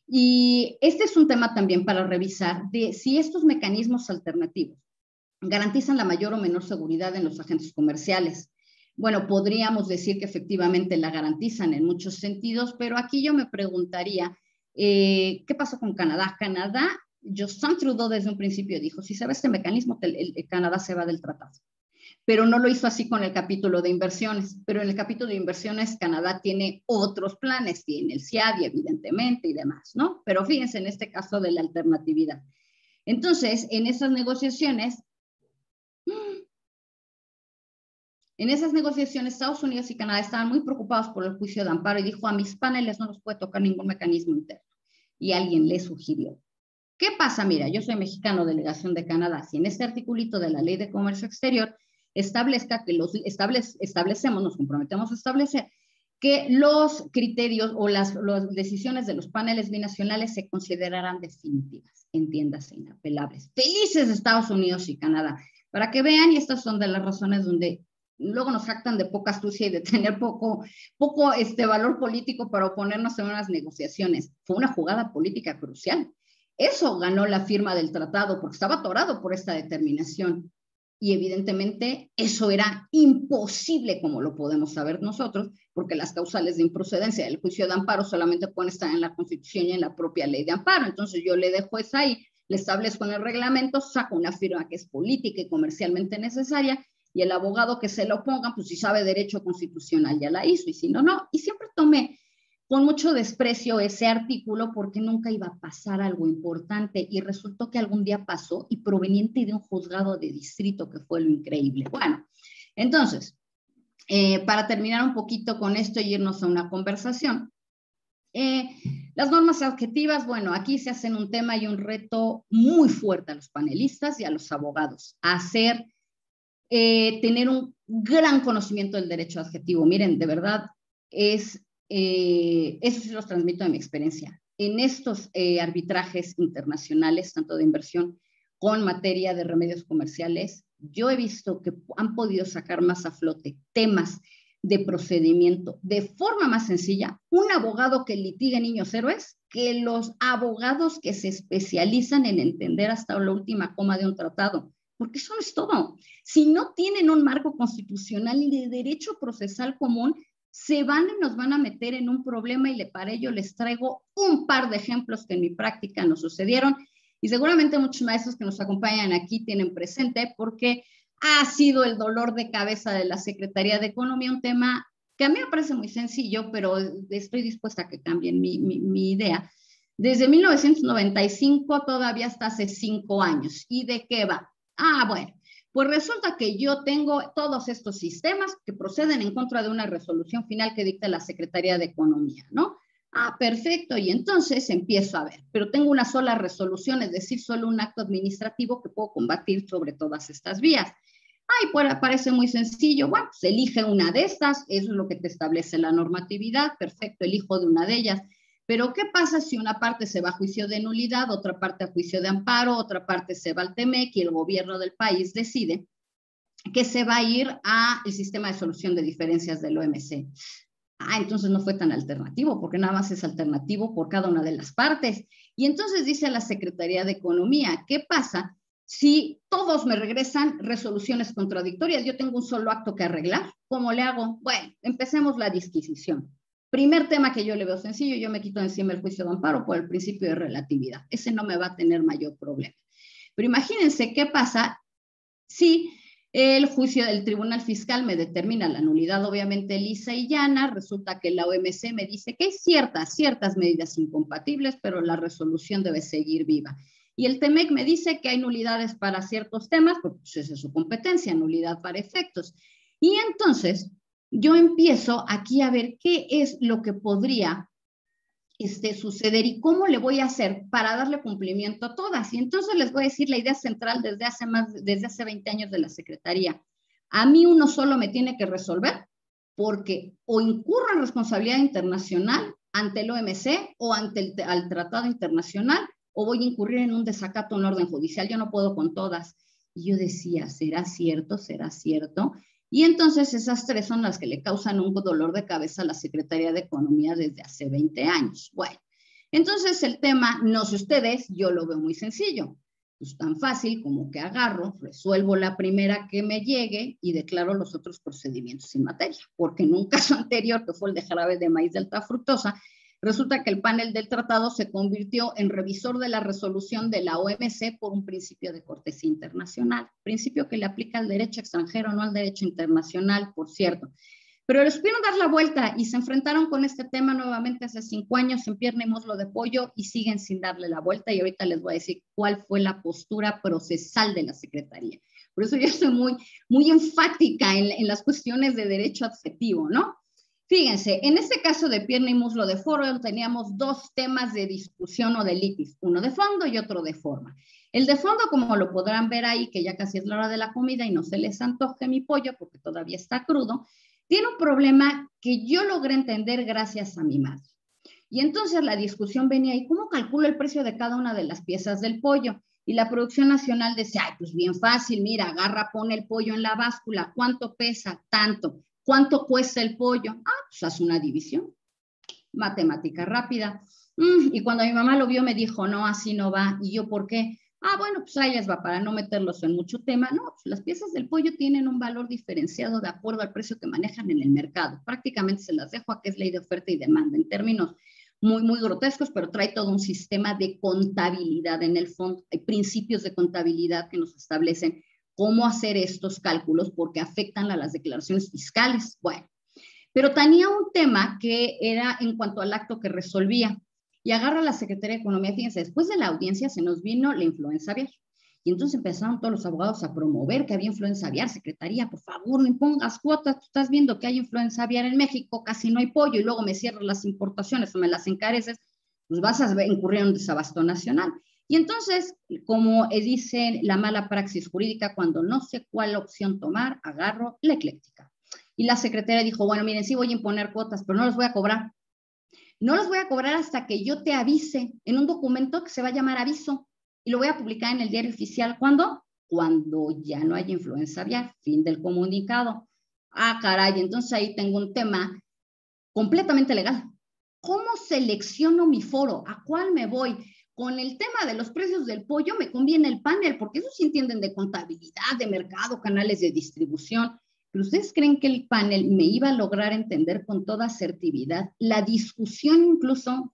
Y este es un tema también para revisar de si estos mecanismos alternativos garantizan la mayor o menor seguridad en los agentes comerciales. Bueno, podríamos decir que efectivamente la garantizan en muchos sentidos, pero aquí yo me preguntaría, eh, ¿qué pasó con Canadá? Canadá, Justin Trudeau desde un principio dijo, si se ve este mecanismo, el, el, el Canadá se va del tratado. Pero no lo hizo así con el capítulo de inversiones. Pero en el capítulo de inversiones, Canadá tiene otros planes, tiene el C I A D I, evidentemente, y demás, ¿no? Pero fíjense en este caso de la alternatividad. Entonces, en esas negociaciones, En esas negociaciones, Estados Unidos y Canadá estaban muy preocupados por el juicio de amparo y dijo, a mis paneles no los puede tocar ningún mecanismo interno. Y alguien le sugirió. ¿Qué pasa? Mira, yo soy mexicano, delegación de Canadá. Si en este articulito de la Ley de Comercio Exterior establezca que los establece, establecemos, nos comprometemos a establecer que los criterios o las, las decisiones de los paneles binacionales se considerarán definitivas, entiéndase, inapelables. Felices Estados Unidos y Canadá. Para que vean, y estas son de las razones donde luego nos jactan de poca astucia y de tener poco, poco este, valor político para oponernos en unas negociaciones. Fue una jugada política crucial. Eso ganó la firma del tratado porque estaba atorado por esta determinación. Y evidentemente eso era imposible, como lo podemos saber nosotros, porque las causales de improcedencia del juicio de amparo solamente pueden estar en la Constitución y en la propia ley de amparo. Entonces yo le dejo esa ahí, le establezco en el reglamento, saco una firma que es política y comercialmente necesaria, y el abogado que se lo ponga, pues si sabe derecho constitucional ya la hizo, y si no, no. Y siempre tomé con mucho desprecio ese artículo porque nunca iba a pasar algo importante, y resultó que algún día pasó, y proveniente de un juzgado de distrito, que fue lo increíble. Bueno, entonces, eh, para terminar un poquito con esto y irnos a una conversación, eh, las normas objetivas, bueno, aquí se hacen un tema y un reto muy fuerte a los panelistas y a los abogados, a hacer Eh, tener un gran conocimiento del derecho adjetivo. Miren, de verdad, es, eh, eso sí los transmito de mi experiencia. En estos eh, arbitrajes internacionales, tanto de inversión como en materia de remedios comerciales, yo he visto que han podido sacar más a flote temas de procedimiento de forma más sencilla un abogado que litigue niños héroes que los abogados que se especializan en entender hasta la última coma de un tratado. Porque eso no es todo. Si no tienen un marco constitucional y de derecho procesal común, se van y nos van a meter en un problema, y para ello les traigo un par de ejemplos que en mi práctica nos sucedieron, y seguramente muchos maestros que nos acompañan aquí tienen presente, porque ha sido el dolor de cabeza de la Secretaría de Economía, un tema que a mí me parece muy sencillo, pero estoy dispuesta a que cambien mi, mi, mi idea. Desde mil novecientos noventa y cinco todavía hasta hace cinco años. ¿Y de qué va? Ah, bueno, pues resulta que yo tengo todos estos sistemas que proceden en contra de una resolución final que dicta la Secretaría de Economía, ¿no? Ah, perfecto, y entonces empiezo a ver, pero tengo una sola resolución, es decir, solo un acto administrativo que puedo combatir sobre todas estas vías. Ay, pues parece muy sencillo. Bueno, pues elige una de estas, eso es lo que te establece la normatividad, perfecto, elijo de una de ellas. Pero ¿qué pasa si una parte se va a juicio de nulidad, otra parte a juicio de amparo, otra parte se va al T M E C y el gobierno del país decide que se va a ir al sistema de solución de diferencias del O M C? Ah, entonces no fue tan alternativo, porque nada más es alternativo por cada una de las partes. Y entonces dice la Secretaría de Economía, ¿qué pasa si todos me regresan resoluciones contradictorias? Yo tengo un solo acto que arreglar, ¿cómo le hago? Bueno, empecemos la disquisición. Primer tema que yo le veo sencillo, yo me quito encima el juicio de amparo por el principio de relatividad. Ese no me va a tener mayor problema. Pero imagínense qué pasa si el juicio del Tribunal Fiscal me determina la nulidad, obviamente lisa y llana. Resulta que la O M C me dice que hay ciertas, ciertas medidas incompatibles, pero la resolución debe seguir viva. Y el T M E C me dice que hay nulidades para ciertos temas, pues esa es su competencia, nulidad para efectos. Y entonces yo empiezo aquí a ver qué es lo que podría este, suceder y cómo le voy a hacer para darle cumplimiento a todas. Y entonces les voy a decir la idea central desde hace, más, desde hace veinte años de la Secretaría. A mí uno solo me tiene que resolver, porque o incurro en responsabilidad internacional ante el O M C o ante el al tratado internacional, o voy a incurrir en un desacato a un orden judicial. Yo no puedo con todas. Y yo decía, ¿será cierto? ¿Será cierto? Y entonces esas tres son las que le causan un dolor de cabeza a la Secretaría de Economía desde hace veinte años. Bueno, entonces el tema, no sé ustedes, yo lo veo muy sencillo. Pues tan fácil como que agarro, resuelvo la primera que me llegue y declaro los otros procedimientos en materia. Porque en un caso anterior, que fue el de jarabe de maíz de alta fructosa, resulta que el panel del tratado se convirtió en revisor de la resolución de la O M C por un principio de cortesía internacional, principio que le aplica al derecho extranjero, no al derecho internacional, por cierto. Pero les supieron dar la vuelta y se enfrentaron con este tema nuevamente hace cinco años en pierna y muslo de pollo y siguen sin darle la vuelta. Y ahorita les voy a decir cuál fue la postura procesal de la Secretaría. Por eso yo soy muy, muy enfática en, en las cuestiones de derecho adjetivo, ¿no? Fíjense, en este caso de pierna y muslo de foro teníamos dos temas de discusión o de litis, uno de fondo y otro de forma. El de fondo, como lo podrán ver ahí, que ya casi es la hora de la comida y no se les antoje mi pollo porque todavía está crudo, tiene un problema que yo logré entender gracias a mi madre. Y entonces la discusión venía ahí, ¿cómo calculo el precio de cada una de las piezas del pollo? Y la producción nacional decía, ay, pues bien fácil, mira, agarra, pone el pollo en la báscula, ¿cuánto pesa? Tanto. ¿Cuánto cuesta el pollo? Ah, pues haz una división. Matemática rápida. Mm, y cuando mi mamá lo vio me dijo, no, así no va. ¿Y yo por qué? Ah, bueno, pues ahí les va, para no meterlos en mucho tema. No, pues las piezas del pollo tienen un valor diferenciado de acuerdo al precio que manejan en el mercado. Prácticamente se las dejo a que es ley de oferta y demanda, en términos muy, muy grotescos, pero trae todo un sistema de contabilidad en el fondo. Hay principios de contabilidad que nos establecen cómo hacer estos cálculos porque afectan a las declaraciones fiscales. Bueno, pero tenía un tema que era en cuanto al acto que resolvía. Y agarra la Secretaría de Economía, fíjense, después de la audiencia se nos vino la influenza aviar. Y entonces empezaron todos los abogados a promover que había influenza aviar. Secretaría, por favor, no impongas cuotas. Tú estás viendo que hay influenza aviar en México, casi no hay pollo y luego me cierras las importaciones o me las encareces, pues vas a incurrir en un desabasto nacional. Y entonces, como dice la mala praxis jurídica, cuando no sé cuál opción tomar, agarro la ecléctica. Y la secretaria dijo, bueno, miren, sí voy a imponer cuotas, pero no las voy a cobrar. No las voy a cobrar hasta que yo te avise en un documento que se va a llamar aviso y lo voy a publicar en el diario oficial. ¿Cuándo? Cuando ya no haya influenza aviar. Fin del comunicado. Ah, caray, entonces ahí tengo un tema completamente legal. ¿Cómo selecciono mi foro? ¿A cuál me voy? Con el tema de los precios del pollo me conviene el panel, porque esos sí entienden de contabilidad, de mercado, canales de distribución. Pero ¿ustedes creen que el panel me iba a lograr entender con toda asertividad la discusión incluso?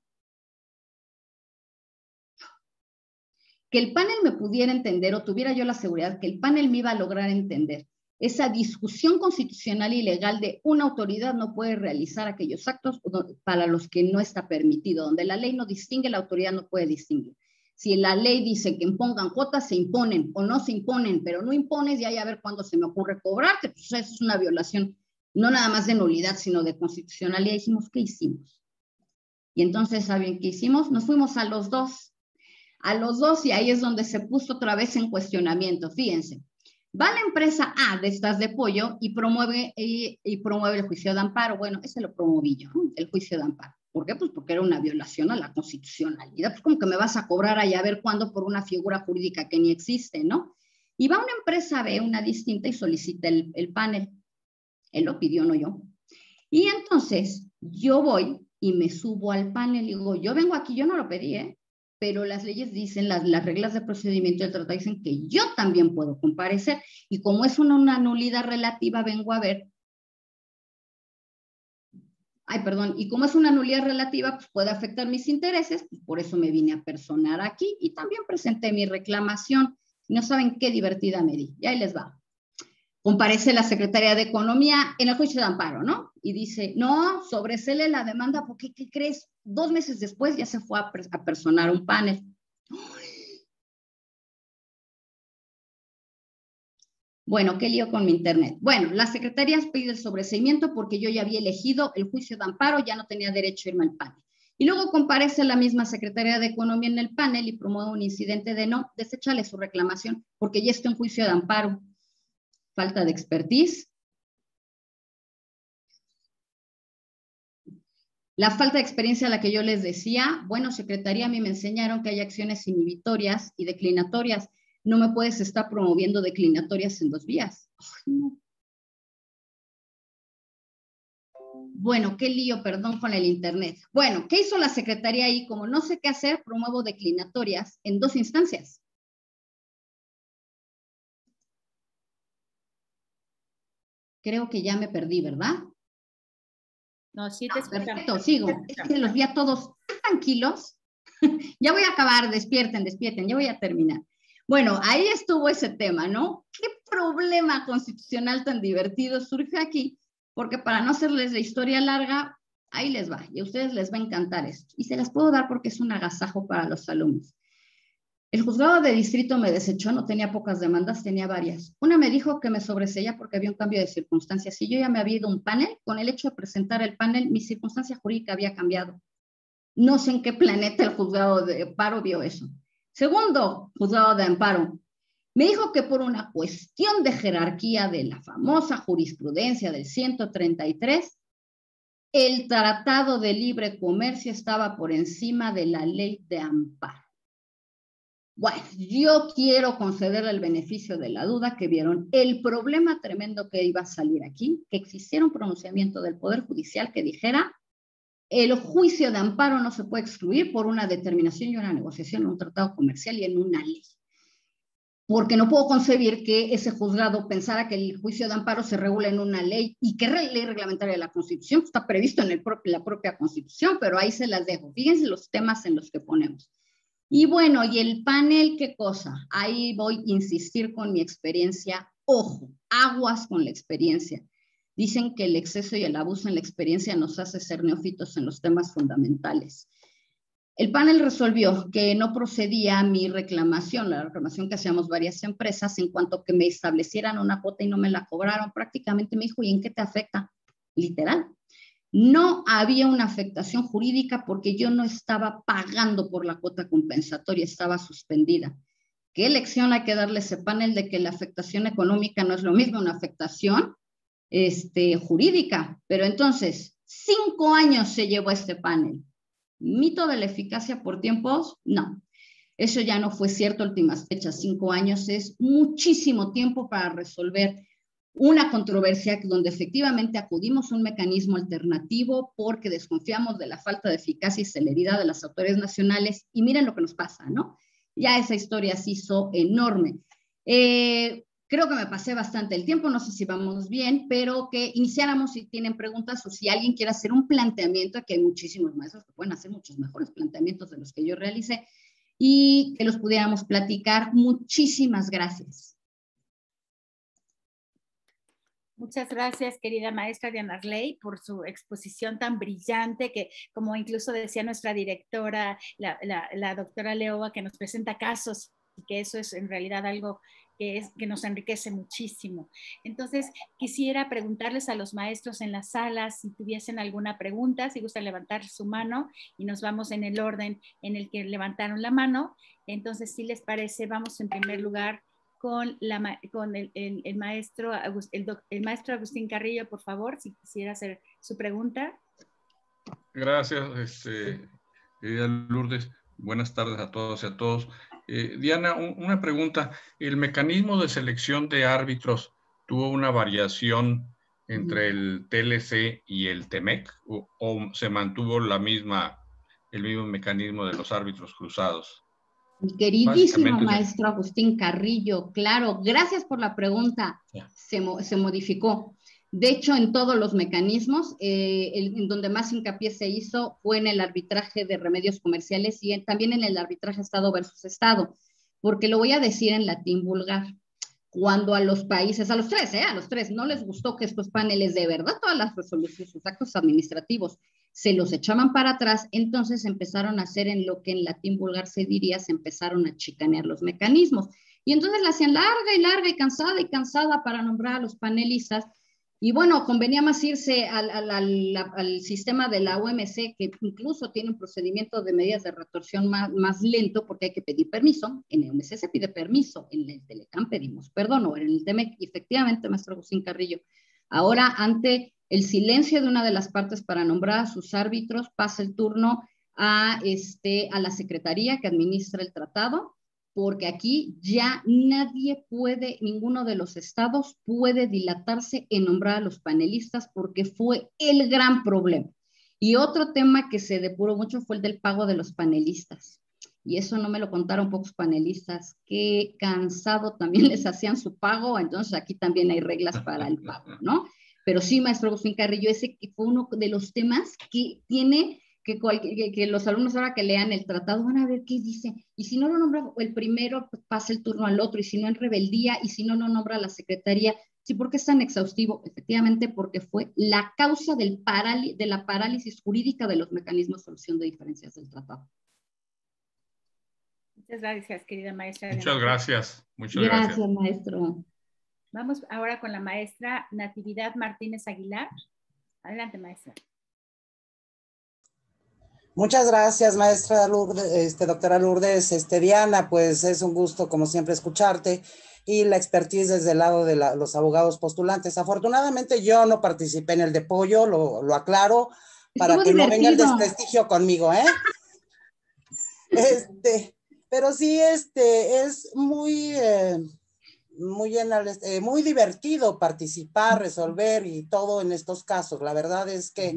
Que el panel me pudiera entender o tuviera yo la seguridad que el panel me iba a lograr entender esa discusión constitucional y legal de una autoridad no puede realizar aquellos actos para los que no está permitido, donde la ley no distingue, la autoridad no puede distinguir. Si la ley dice que impongan cuotas, se imponen o no se imponen, pero no impones y hay a ver cuándo se me ocurre cobrarte, pues eso es una violación, no nada más de nulidad, sino de constitucionalidad. Y dijimos, ¿qué hicimos? Y entonces, ¿saben qué hicimos? Nos fuimos a los dos, a los dos y ahí es donde se puso otra vez en cuestionamiento. Fíjense, Va la empresa A de estas de pollo y promueve, y, y promueve el juicio de amparo. Bueno, ese lo promoví yo, ¿no? El juicio de amparo. ¿Por qué? Pues porque era una violación a la constitucionalidad. Pues como que me vas a cobrar ahí a ver cuándo por una figura jurídica que ni existe, ¿no? Y va una empresa B, una distinta, y solicita el, el panel. Él lo pidió, no yo. Y entonces yo voy y me subo al panel y digo, yo vengo aquí, yo no lo pedí, ¿eh? Pero las leyes dicen, las, las reglas de procedimiento del tratado dicen que yo también puedo comparecer. Y como es una, una nulidad relativa, vengo a ver. Ay, perdón. Y como es una nulidad relativa, pues puede afectar mis intereses, pues por eso me vine a personar aquí y también presenté mi reclamación. No saben qué divertida me di. Y ahí les va. Comparece la Secretaría de Economía en el juicio de amparo, ¿no? Y dice, no, sobresele la demanda porque, ¿qué crees? Dos meses después ya se fue a, a personar un panel. Bueno, ¿qué lío con mi internet? Bueno, la Secretaría pide el sobreseimiento porque yo ya había elegido el juicio de amparo, ya no tenía derecho a irme al panel. Y luego comparece la misma Secretaría de Economía en el panel y promueve un incidente de no, deséchale su reclamación porque ya está en juicio de amparo. Falta de expertise. La falta de experiencia a la que yo les decía, bueno, Secretaría, a mí me enseñaron que hay acciones inhibitorias y declinatorias. No me puedes estar promoviendo declinatorias en dos vías. Ay, no. Bueno, qué lío, perdón, con el internet. Bueno, ¿qué hizo la Secretaría ahí? Como no sé qué hacer, promuevo declinatorias en dos instancias. Creo que ya me perdí, ¿verdad? No, sí te escuchamos. Perfecto, sigo. Es que los vi a todos tranquilos. Ya voy a acabar, despierten, despierten, ya voy a terminar. Bueno, ahí estuvo ese tema, ¿no? ¿Qué problema constitucional tan divertido surge aquí? Porque para no hacerles la historia larga, ahí les va, y a ustedes les va a encantar esto. Y se las puedo dar porque es un agasajo para los alumnos. El juzgado de distrito me desechó, no tenía pocas demandas, tenía varias. Una me dijo que me sobreseía porque había un cambio de circunstancias. Si yo ya me había ido a un panel, con el hecho de presentar el panel, mi circunstancia jurídica había cambiado. No sé en qué planeta el juzgado de amparo vio eso. Segundo, juzgado de amparo, me dijo que por una cuestión de jerarquía de la famosa jurisprudencia del ciento treinta y tres, el Tratado de Libre Comercio estaba por encima de la ley de amparo. Bueno, yo quiero concederle el beneficio de la duda que vieron el problema tremendo que iba a salir aquí, que existiera un pronunciamiento del Poder Judicial que dijera el juicio de amparo no se puede excluir por una determinación y una negociación en un tratado comercial y en una ley. Porque no puedo concebir que ese juzgado pensara que el juicio de amparo se regula en una ley y que ley reglamentaria de la Constitución está previsto en el propio, la propia Constitución, pero ahí se las dejo. Fíjense los temas en los que ponemos. Y bueno, y el panel, ¿qué cosa? Ahí voy a insistir con mi experiencia. Ojo, aguas con la experiencia. Dicen que el exceso y el abuso en la experiencia nos hace ser neófitos en los temas fundamentales. El panel resolvió que no procedía mi reclamación, la reclamación que hacíamos varias empresas, en cuanto que me establecieran una cuota y no me la cobraron. Prácticamente me dijo, ¿y en qué te afecta? Literal. No había una afectación jurídica porque yo no estaba pagando por la cuota compensatoria, estaba suspendida. ¿Qué lección hay que darle a ese panel de que la afectación económica no es lo mismo una afectación este, jurídica? Pero entonces, cinco años se llevó este panel. ¿Mito de la eficacia por tiempos? No. Eso ya no fue cierto últimas fechas. Cinco años es muchísimo tiempo para resolver una controversia donde efectivamente acudimos a un mecanismo alternativo porque desconfiamos de la falta de eficacia y celeridad de las autoridades nacionales y miren lo que nos pasa, ¿no? Ya esa historia se hizo enorme. Eh, creo que me pasé bastante el tiempo, no sé si vamos bien, pero que iniciáramos si tienen preguntas o si alguien quiere hacer un planteamiento, que hay muchísimos maestros que pueden hacer muchos mejores planteamientos de los que yo realicé y que los pudiéramos platicar. Muchísimas gracias. Muchas gracias, querida maestra Diana Arley, por su exposición tan brillante que, como incluso decía nuestra directora, la, la, la doctora Leoa, que nos presenta casos y que eso es en realidad algo que, es, que nos enriquece muchísimo. Entonces, quisiera preguntarles a los maestros en la sala si tuviesen alguna pregunta, si gustan levantar su mano y nos vamos en el orden en el que levantaron la mano. Entonces, si les parece, vamos en primer lugar con, la, con el, el, el, maestro, el, doc, el maestro Agustín Carrillo, por favor, si quisiera hacer su pregunta. Gracias, este, querida Lourdes. Buenas tardes a todos y a todos. Eh, Diana, un, una pregunta. ¿El mecanismo de selección de árbitros tuvo una variación entre el T L C y el T M E C o, o se mantuvo la misma, el mismo mecanismo de los árbitros cruzados? Mi queridísimo maestro Agustín Carrillo, claro, gracias por la pregunta. Se, se modificó. De hecho, en todos los mecanismos, eh, el, en donde más hincapié se hizo fue en el arbitraje de remedios comerciales y en, también en el arbitraje Estado versus Estado, porque lo voy a decir en latín vulgar. Cuando a los países, a los tres, ¿eh? a los tres, no les gustó que estos paneles de verdad, todas las resoluciones, sus actos administrativos, se los echaban para atrás, entonces empezaron a hacer en lo que en latín vulgar se diría, se empezaron a chicanear los mecanismos. Y entonces la hacían larga y larga y cansada y cansada para nombrar a los panelistas. Y bueno, convenía más irse al, al, al, al sistema de la O M C, que incluso tiene un procedimiento de medidas de retorsión más, más lento, porque hay que pedir permiso. En el O M C se pide permiso, en el Telecam pedimos perdón, o en el T M E C, y efectivamente, maestro Agustín Carrillo. Ahora, ante el silencio de una de las partes para nombrar a sus árbitros, pasa el turno a, este, a la secretaría que administra el tratado, porque aquí ya nadie puede, ninguno de los estados puede dilatarse en nombrar a los panelistas porque fue el gran problema. Y otro tema que se depuró mucho fue el del pago de los panelistas. Y eso no me lo contaron pocos panelistas, qué cansado también les hacían su pago, entonces aquí también hay reglas para el pago, ¿no? Pero sí, maestro Agustín Carrillo, ese que fue uno de los temas que tiene... Que, que, que los alumnos ahora que lean el tratado van a ver qué dice, y si no lo nombra el primero, pues pasa el turno al otro, y si no en rebeldía, y si no no nombra a la secretaría. Sí, ¿por qué es tan exhaustivo? Efectivamente, porque fue la causa del parálisis, de la parálisis jurídica de los mecanismos de solución de diferencias del tratado. Muchas gracias, querida maestra. Muchas gracias. Muchas gracias. Gracias, maestro. Vamos ahora con la maestra Natividad Martínez Aguilar. Adelante, maestra. Muchas gracias, maestra Lourdes, este, doctora Lourdes, este, Diana, pues es un gusto, como siempre, escucharte y la expertise desde el lado de la, los abogados postulantes. Afortunadamente yo no participé en el de pollo, lo, lo aclaro, para que no venga el desprestigio conmigo, ¿eh? Este, pero sí, este, es muy, eh, muy, en el, eh, muy divertido participar, resolver y todo en estos casos. La verdad es que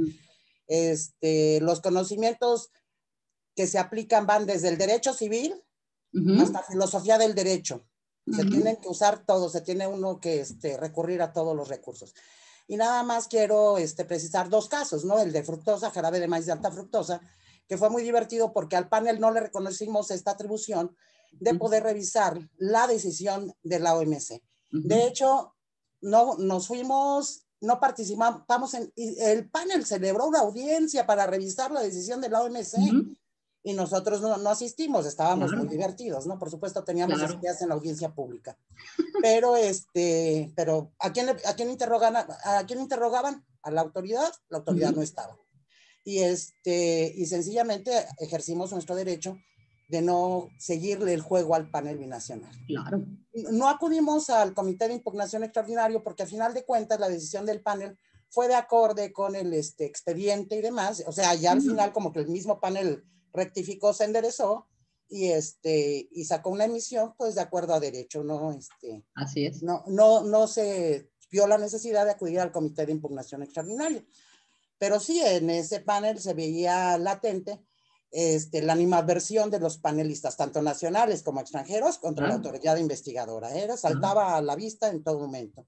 Este, los conocimientos que se aplican van desde el derecho civil uh-huh. hasta filosofía del derecho. Uh-huh. Se tienen que usar todos, se tiene uno que este, recurrir a todos los recursos. Y nada más quiero este, precisar dos casos, ¿no? El de fructosa, jarabe de maíz de alta fructosa, que fue muy divertido porque al panel no le reconocimos esta atribución de poder uh-huh. revisar la decisión de la O M C. Uh-huh. De hecho, no, nos fuimos... no participamos en, el panel celebró una audiencia para revisar la decisión de la O M C uh-huh. y nosotros no, no asistimos, estábamos claro. muy divertidos, ¿no? Por supuesto teníamos claro. espías en la audiencia pública, pero este, pero ¿a quién, a quién interrogan, a, a quién interrogaban? A la autoridad, la autoridad uh-huh. no estaba. Y este, y sencillamente ejercimos nuestro derecho de no seguirle el juego al panel binacional. Claro. No acudimos al Comité de Impugnación Extraordinario porque al final de cuentas la decisión del panel fue de acorde con el este, expediente y demás. O sea, ya al uh-huh. final como que el mismo panel rectificó, se enderezó y, este, y sacó una emisión pues de acuerdo a derecho. No, este, Así es. No, no, no se vio la necesidad de acudir al Comité de Impugnación Extraordinario. Pero sí, en ese panel se veía latente Este, la animadversión de los panelistas, tanto nacionales como extranjeros, contra ah. la autoridad investigadora. Era, saltaba ah. a la vista en todo momento.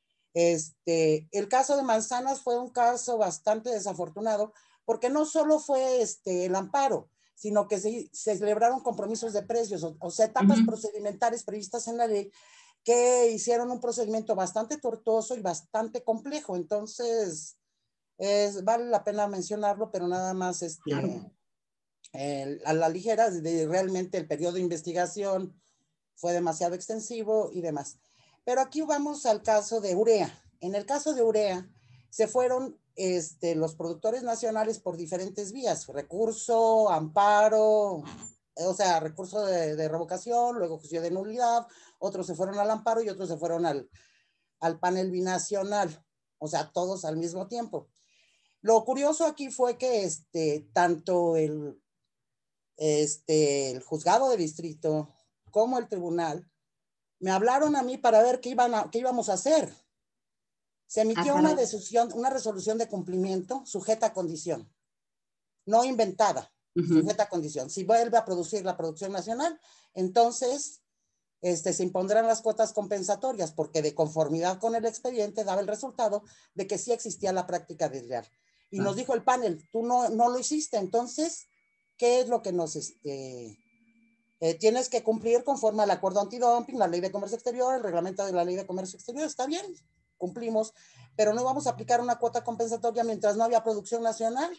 Este, el caso de Manzanas fue un caso bastante desafortunado, porque no solo fue este, el amparo, sino que se, se celebraron compromisos de precios, o, o sea, etapas uh-huh. procedimentales previstas en la ley, que hicieron un procedimiento bastante tortuoso y bastante complejo. Entonces, es, vale la pena mencionarlo, pero nada más este... Claro. El, a la ligera, de, realmente el periodo de investigación fue demasiado extensivo y demás. Pero aquí vamos al caso de urea. En el caso de urea, se fueron este, los productores nacionales por diferentes vías, recurso, amparo, o sea, recurso de, de revocación, luego juicio de nulidad, otros se fueron al amparo y otros se fueron al, al panel binacional, o sea, todos al mismo tiempo. Lo curioso aquí fue que este, tanto el, este, el juzgado de distrito como el tribunal me hablaron a mí para ver qué, iban a, qué íbamos a hacer. Se emitió una, decisión, una resolución de cumplimiento sujeta a condición, no inventada, uh-huh. sujeta a condición. Si vuelve a producir la producción nacional, entonces este, se impondrán las cuotas compensatorias, porque de conformidad con el expediente daba el resultado de que sí existía la práctica desleal. Y ah. nos dijo el panel, tú no, no lo hiciste, entonces, ¿qué es lo que nos... Este, eh, tienes que cumplir conforme al acuerdo antidumping, la ley de comercio exterior, el reglamento de la ley de comercio exterior? Está bien, cumplimos, pero no íbamos a aplicar una cuota compensatoria mientras no había producción nacional.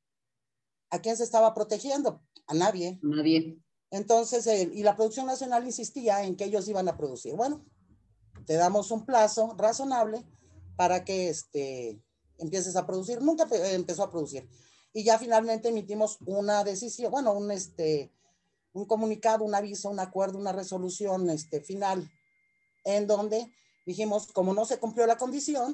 ¿A quién se estaba protegiendo? A nadie. Nadie. Entonces, eh, y la producción nacional insistía en que ellos iban a producir. Bueno, te damos un plazo razonable para que este, empieces a producir. Nunca empezó a producir. Y ya finalmente emitimos una decisión, bueno, un, este, un comunicado, un aviso, un acuerdo, una resolución este, final, en donde dijimos, como no se cumplió la condición,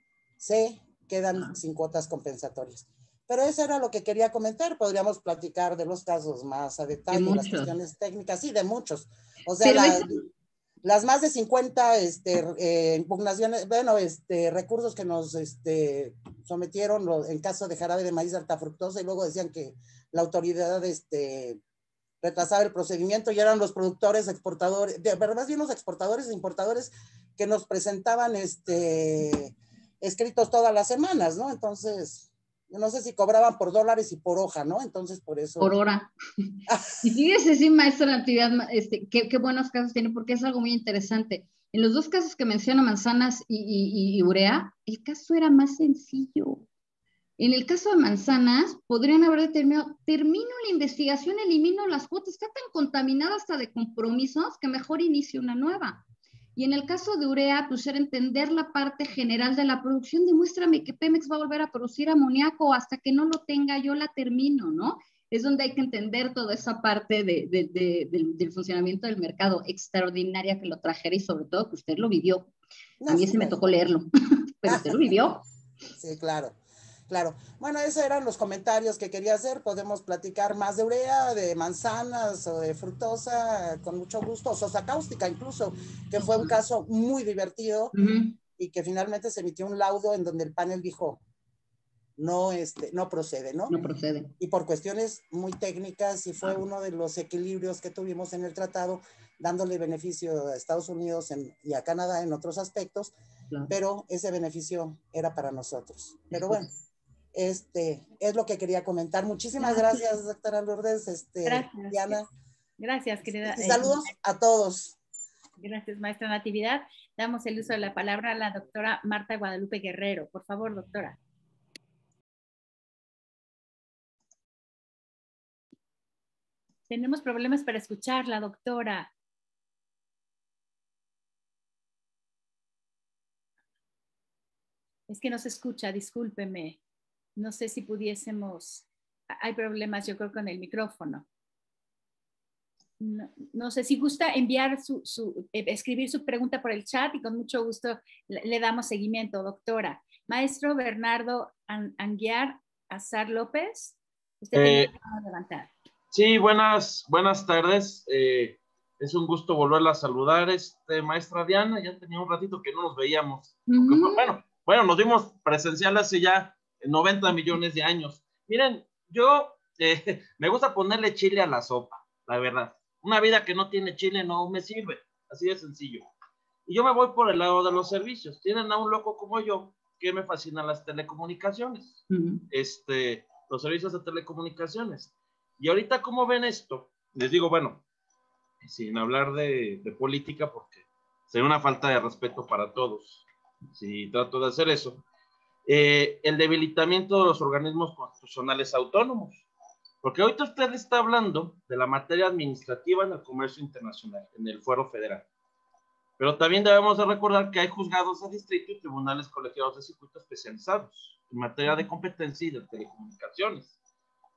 se quedan sin cuotas compensatorias. Pero eso era lo que quería comentar. Podríamos platicar de los casos más a detalle, de las cuestiones técnicas, sí, de muchos. O sea, la, es... las más de cincuenta este, eh, impugnaciones, bueno, este, recursos que nos este, sometieron lo, en caso de jarabe de maíz alta fructosa, y luego decían que la autoridad este, retrasaba el procedimiento, y eran los productores, exportadores, de verdad, bien los exportadores e importadores que nos presentaban este, escritos todas las semanas, ¿no? Entonces... no sé si cobraban por dólares y por hoja, ¿no? Entonces, por eso... Por hora. Y fíjese, sí, maestra Natividad, este, qué, qué buenos casos tiene, porque es algo muy interesante. En los dos casos que menciona, Manzanas y, y, y Urea, el caso era más sencillo. En el caso de Manzanas, podrían haber determinado, termino la investigación, elimino las cuotas, está tan contaminada hasta de compromisos que mejor inicio una nueva. Y en el caso de Urea, pues era entender la parte general de la producción. Demuéstrame que Pemex va a volver a producir amoníaco, hasta que no lo tenga yo la termino, ¿no? Es donde hay que entender toda esa parte de, de, de, del, del funcionamiento del mercado, extraordinaria que lo trajera, y sobre todo que usted lo vivió. A mí sí me tocó leerlo, pero usted lo vivió. Sí, claro. Claro. Bueno, esos eran los comentarios que quería hacer. Podemos platicar más de Urea, de Manzanas o de Fructosa, con mucho gusto. O Sosa Cáustica incluso, que fue un caso muy divertido, uh-huh. y que finalmente se emitió un laudo en donde el panel dijo, no, este, no procede, ¿no? No procede. Y por cuestiones muy técnicas, y fue uno de los equilibrios que tuvimos en el tratado, dándole beneficio a Estados Unidos en, y a Canadá en otros aspectos, claro. Pero ese beneficio era para nosotros. Pero bueno. Este, es lo que quería comentar. Muchísimas gracias, gracias doctora Lourdes, este, gracias. Diana. Gracias, querida. Y saludos eh, a todos. Gracias, maestra Natividad. Damos el uso de la palabra a la doctora Marta Guadalupe Guerrero. Por favor, doctora. Tenemos problemas para escucharla, doctora. Es que no se escucha, discúlpeme. No sé si pudiésemos, hay problemas yo creo con el micrófono. No, no sé si gusta enviar su, su, eh, escribir su pregunta por el chat, y con mucho gusto le, le damos seguimiento, doctora. Maestro Bernardo An Anguiar Azar López, usted eh, tiene que levantar. Sí, buenas, buenas tardes. Eh, es un gusto volverla a saludar, este, maestra Diana. Ya tenía un ratito que no nos veíamos. Uh-huh. Fue, bueno, bueno, nos vimos presencial hace ya noventa millones de años. Miren, yo eh, me gusta ponerle chile a la sopa, la verdad. Una vida que no tiene chile no me sirve, así de sencillo. Y yo me voy por el lado de los servicios. Tienen a un loco como yo que me fascinan las telecomunicaciones, uh-huh. este, los servicios de telecomunicaciones. Y ahorita, ¿cómo ven esto? Les digo, bueno, sin hablar de, de política, porque sería una falta de respeto para todos si trato de hacer eso. Eh, el debilitamiento de los organismos constitucionales autónomos, porque ahorita usted está hablando de la materia administrativa en el comercio internacional, en el fuero federal, pero también debemos de recordar que hay juzgados de distrito y tribunales colegiados de circuito especializados en materia de competencia y de telecomunicaciones.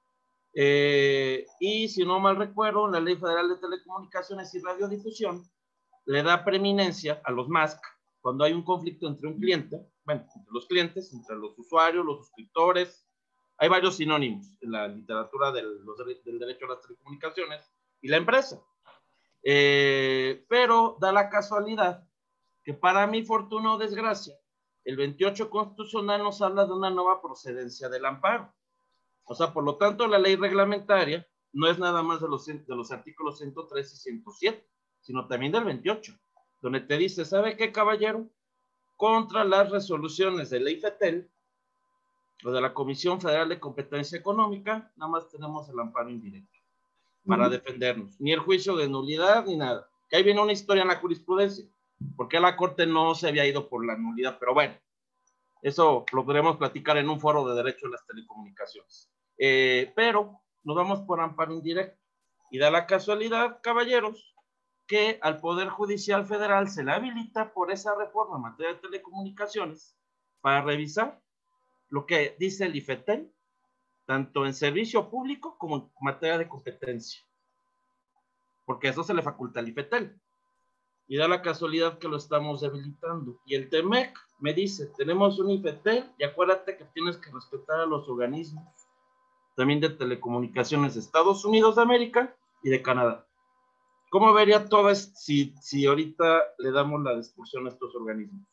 Eh, y si no mal recuerdo, la Ley Federal de Telecomunicaciones y Radiodifusión le da preeminencia a los M A S C cuando hay un conflicto entre un cliente, bueno, entre los clientes, entre los usuarios, los suscriptores. Hay varios sinónimos en la literatura del, los, del derecho a las telecomunicaciones y la empresa. Eh, pero da la casualidad que, para mi fortuna o desgracia, el veintiocho constitucional nos habla de una nueva procedencia del amparo. O sea, por lo tanto, la ley reglamentaria no es nada más de los, de los artículos ciento tres y ciento siete, sino también del veintiocho, donde te dice, ¿sabe qué, caballero? Contra las resoluciones de la IFETEL o de la Comisión Federal de Competencia Económica, nada más tenemos el amparo indirecto para uh-huh. defendernos. Ni el juicio de nulidad, ni nada. Que ahí viene una historia en la jurisprudencia, porque la Corte no se había ido por la nulidad, pero bueno, eso lo podremos platicar en un foro de derecho de las telecomunicaciones. Eh, pero nos vamos por amparo indirecto. Y da la casualidad, caballeros, que al Poder Judicial Federal se le habilita por esa reforma en materia de telecomunicaciones para revisar lo que dice el IFETEL, tanto en servicio público como en materia de competencia. Porque eso se le faculta al IFETEL. Y da la casualidad que lo estamos debilitando. Y el TEMEC me dice, tenemos un IFETEL y acuérdate que tienes que respetar a los organismos también de telecomunicaciones de Estados Unidos de América y de Canadá. ¿Cómo vería todo esto si, si ahorita le damos la destrucción a estos organismos?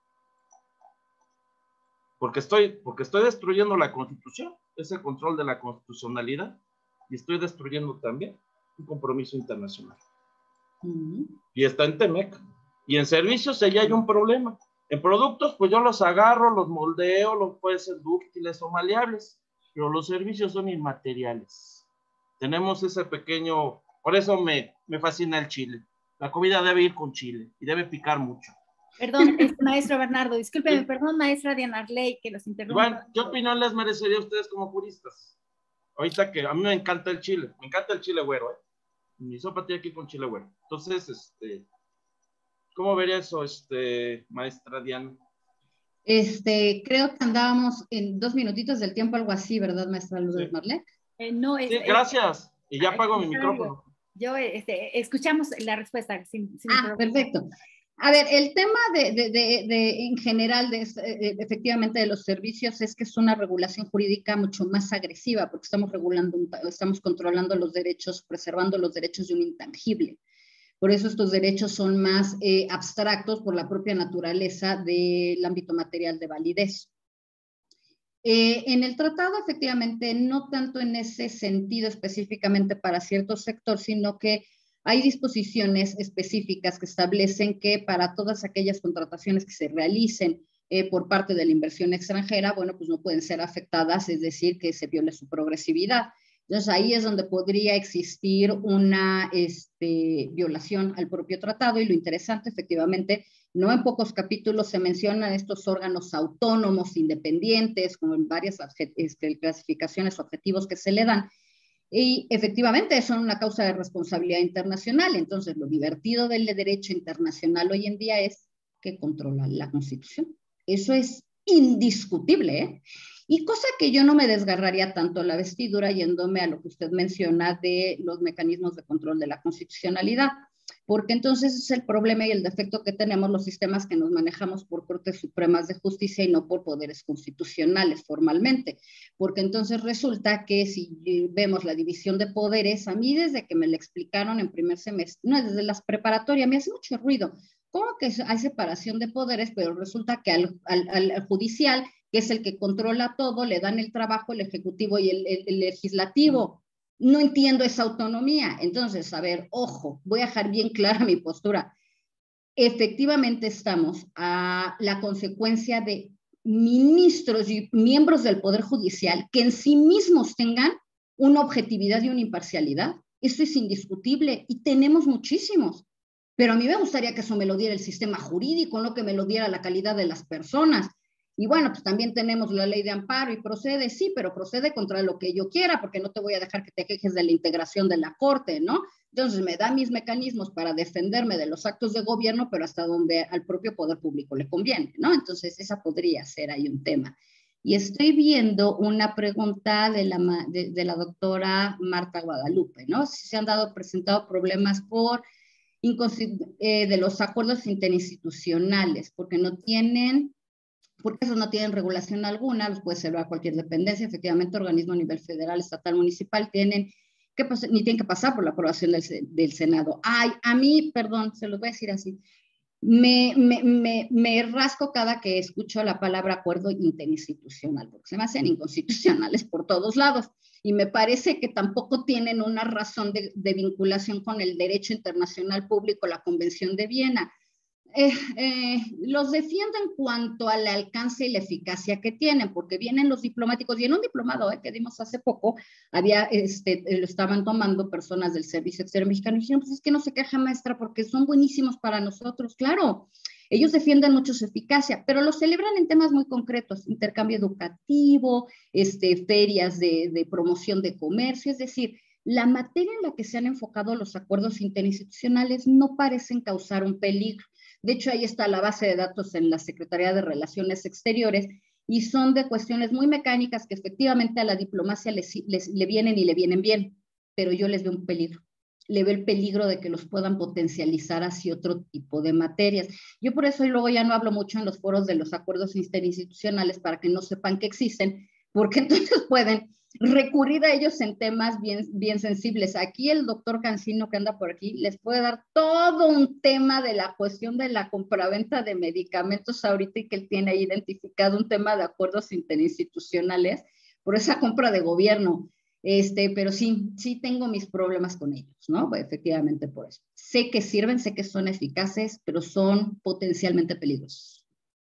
Porque estoy, porque estoy destruyendo la Constitución, ese control de la constitucionalidad, y estoy destruyendo también un compromiso internacional. Uh-huh. Y está en TEMEC. Y en servicios ya hay un problema. En productos, pues yo los agarro, los moldeo, los pueden ser dúctiles o maleables, pero los servicios son inmateriales. Tenemos ese pequeño, por eso me, me fascina el chile. La comida debe ir con chile y debe picar mucho. Perdón, este, maestro Bernardo, discúlpeme, sí. Perdón, maestra Diana Arley, que los interrumpa. Bueno, ¿qué opinión les merecería a ustedes como juristas? Ahorita que a mí me encanta el chile, me encanta el chile güero, ¿eh? Mi sopa tiene que ir con chile güero. Entonces, este, ¿cómo vería eso, este, maestra Diana? Este, creo que andábamos en dos minutitos del tiempo, algo así, ¿verdad, maestra Lourdes sí. Marlec? Eh, no, es, sí, gracias. Y ya apago mi micrófono. Yo, este, escuchamos la respuesta. Sin, sin ah, perfecto. A ver, el tema de, de, de, de en general, de, de, efectivamente, de los servicios es que es una regulación jurídica mucho más agresiva, porque estamos regulando, estamos controlando los derechos, preservando los derechos de un intangible. Por eso estos derechos son más eh, abstractos por la propia naturaleza del ámbito material de validez. Eh, en el tratado, efectivamente, no tanto en ese sentido específicamente para cierto sector, sino que hay disposiciones específicas que establecen que para todas aquellas contrataciones que se realicen eh, por parte de la inversión extranjera, bueno, pues no pueden ser afectadas, es decir, que se viole su progresividad. Entonces, ahí es donde podría existir una este, violación al propio tratado, y lo interesante, efectivamente, no en pocos capítulos se mencionan estos órganos autónomos, independientes, con varias este, clasificaciones, objetivos que se le dan, y efectivamente son una causa de responsabilidad internacional. Entonces, lo divertido del derecho internacional hoy en día es que controla la Constitución. Eso es indiscutible, ¿eh? Y cosa que yo no me desgarraría tanto la vestidura yéndome a lo que usted menciona de los mecanismos de control de la constitucionalidad, porque entonces es el problema y el defecto que tenemos los sistemas que nos manejamos por Cortes Supremas de Justicia y no por poderes constitucionales formalmente, porque entonces resulta que si vemos la división de poderes, a mí desde que me la explicaron en primer semestre, no, desde las preparatorias, me hace mucho ruido. ¿Cómo que hay separación de poderes? Pero resulta que al, al, al judicial, que es el que controla todo, le dan el trabajo el ejecutivo y el, el, el legislativo. No entiendo esa autonomía. Entonces, a ver, ojo, voy a dejar bien clara mi postura. Efectivamente estamos a la consecuencia de ministros y miembros del Poder Judicial que en sí mismos tengan una objetividad y una imparcialidad. Eso es indiscutible y tenemos muchísimos. Pero a mí me gustaría que eso me lo diera el sistema jurídico, no que me lo diera la calidad de las personas. Y bueno, pues también tenemos la ley de amparo y procede, sí, pero procede contra lo que yo quiera, porque no te voy a dejar que te quejes de la integración de la Corte, ¿no? Entonces me da mis mecanismos para defenderme de los actos de gobierno, pero hasta donde al propio poder público le conviene, ¿no? Entonces esa podría ser ahí un tema. Y estoy viendo una pregunta de la, de, de la doctora Marta Guadalupe, ¿no? Si se han dado, presentado problemas por eh, de los acuerdos interinstitucionales, porque no tienen, porque esos no tienen regulación alguna, los puede celebrar cualquier dependencia, efectivamente, organismo a nivel federal, estatal, municipal, tienen que pasar, ni tienen que pasar por la aprobación del, del Senado. Ay, a mí, perdón, se los voy a decir así, Me, me, me, me rasco cada que escucho la palabra acuerdo interinstitucional, porque se me hacen inconstitucionales por todos lados, y me parece que tampoco tienen una razón de, de vinculación con el derecho internacional público, la Convención de Viena. Eh, eh, los defiendo en cuanto al alcance y la eficacia que tienen, porque vienen los diplomáticos, y en un diplomado eh, que dimos hace poco, había, este, lo estaban tomando personas del Servicio Exterior Mexicano, y dijeron, pues es que no se queja, maestra, porque son buenísimos para nosotros. Claro, ellos defienden mucho su eficacia, pero lo celebran en temas muy concretos, intercambio educativo, este, ferias de, de promoción de comercio, es decir, la materia en la que se han enfocado los acuerdos interinstitucionales no parecen causar un peligro. De hecho, ahí está la base de datos en la Secretaría de Relaciones Exteriores y son de cuestiones muy mecánicas que efectivamente a la diplomacia les, les, le vienen y le vienen bien, pero yo les veo un peligro. Le veo el peligro de que los puedan potencializar hacia otro tipo de materias. Yo por eso y luego ya no hablo mucho en los foros de los acuerdos interinstitucionales para que no sepan que existen, porque entonces pueden recurrir a ellos en temas bien, bien sensibles. Aquí el doctor Cancino que anda por aquí les puede dar todo un tema de la cuestión de la compraventa de medicamentos ahorita y que él tiene ahí identificado un tema de acuerdos interinstitucionales por esa compra de gobierno. Este, pero sí, sí tengo mis problemas con ellos, ¿no? Pues efectivamente por eso. Sé que sirven, sé que son eficaces, pero son potencialmente peligrosos.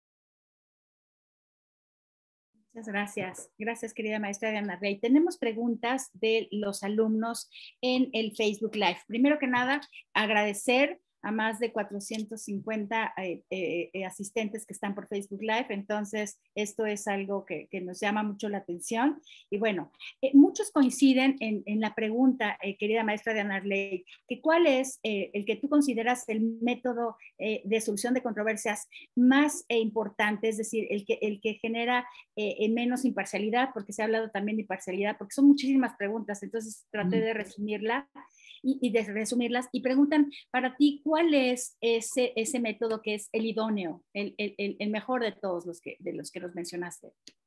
Muchas gracias. Gracias, querida maestra Diana Rey. Tenemos preguntas de los alumnos en el Facebook Live. Primero que nada, agradecer a más de cuatrocientos cincuenta eh, eh, asistentes que están por Facebook Live. Entonces, esto es algo que, que nos llama mucho la atención. Y bueno, eh, muchos coinciden en, en la pregunta, eh, querida maestra Diana Rey, que cuál es eh, el que tú consideras el método eh, de solución de controversias más eh, importante, es decir, el que, el que genera eh, menos imparcialidad, porque se ha hablado también de imparcialidad, porque son muchísimas preguntas, entonces traté de resumirla. Y, y de resumirlas, y preguntan para ti cuál es ese, ese método que es el idóneo, el, el, el mejor de todos los que, de los que nos mencionaste.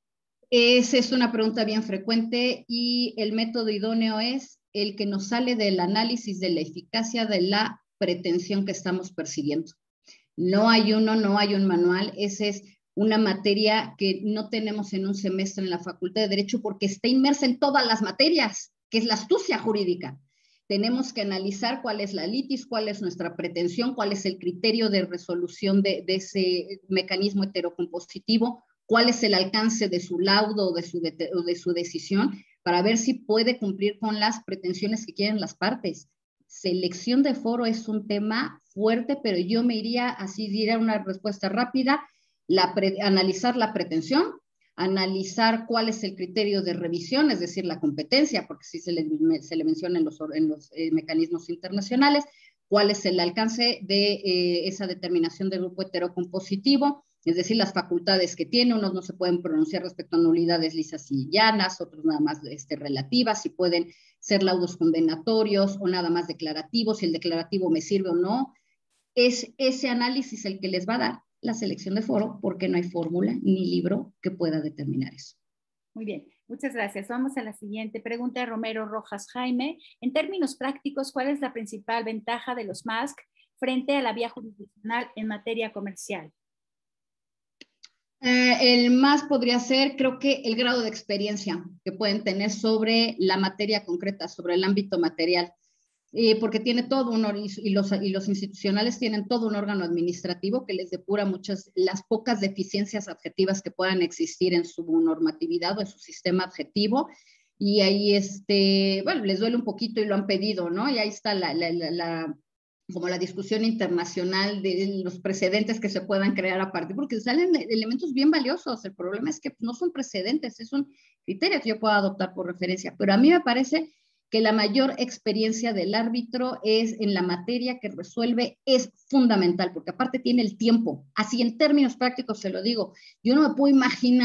Esa es una pregunta bien frecuente y el método idóneo es el que nos sale del análisis de la eficacia de la pretensión que estamos persiguiendo. No hay uno, no hay un manual, esa es una materia que no tenemos en un semestre en la Facultad de Derecho porque está inmersa en todas las materias, que es la astucia jurídica. Tenemos que analizar cuál es la litis, cuál es nuestra pretensión, cuál es el criterio de resolución de, de ese mecanismo heterocompositivo, cuál es el alcance de su laudo o de su, de, o de su decisión, para ver si puede cumplir con las pretensiones que quieren las partes. Selección de foro es un tema fuerte, pero yo me iría, así diría una respuesta rápida, la pre, analizar la pretensión, analizar cuál es el criterio de revisión, es decir, la competencia, porque sí se le, se le menciona en los, en los eh, mecanismos internacionales, cuál es el alcance de eh, esa determinación del grupo heterocompositivo, es decir, las facultades que tiene, unos no se pueden pronunciar respecto a nulidades lisas y llanas, otros nada más este, relativas, si pueden ser laudos condenatorios o nada más declarativos, si el declarativo me sirve o no. Es ese análisis el que les va a dar la selección de foro, porque no hay fórmula ni libro que pueda determinar eso. Muy bien, muchas gracias. Vamos a la siguiente pregunta de Romero Rojas Jaime. En términos prácticos, ¿cuál es la principal ventaja de los M A S C frente a la vía jurisdiccional en materia comercial? Eh, el más podría ser, creo que el grado de experiencia que pueden tener sobre la materia concreta, sobre el ámbito material. Eh, porque tiene todo un, y los, y los institucionales tienen todo un órgano administrativo que les depura muchas, las pocas deficiencias adjetivas que puedan existir en su normatividad o en su sistema adjetivo, y ahí, este, bueno, les duele un poquito y lo han pedido, ¿no? Y ahí está la, la, la, la como la discusión internacional de los precedentes que se puedan crear a partir, porque salen elementos bien valiosos. El problema es que no son precedentes, es un criterio que yo puedo adoptar por referencia, pero a mí me parece que la mayor experiencia del árbitro es en la materia que resuelve, es fundamental, porque aparte tiene el tiempo. Así en términos prácticos se lo digo, yo no me puedo imaginar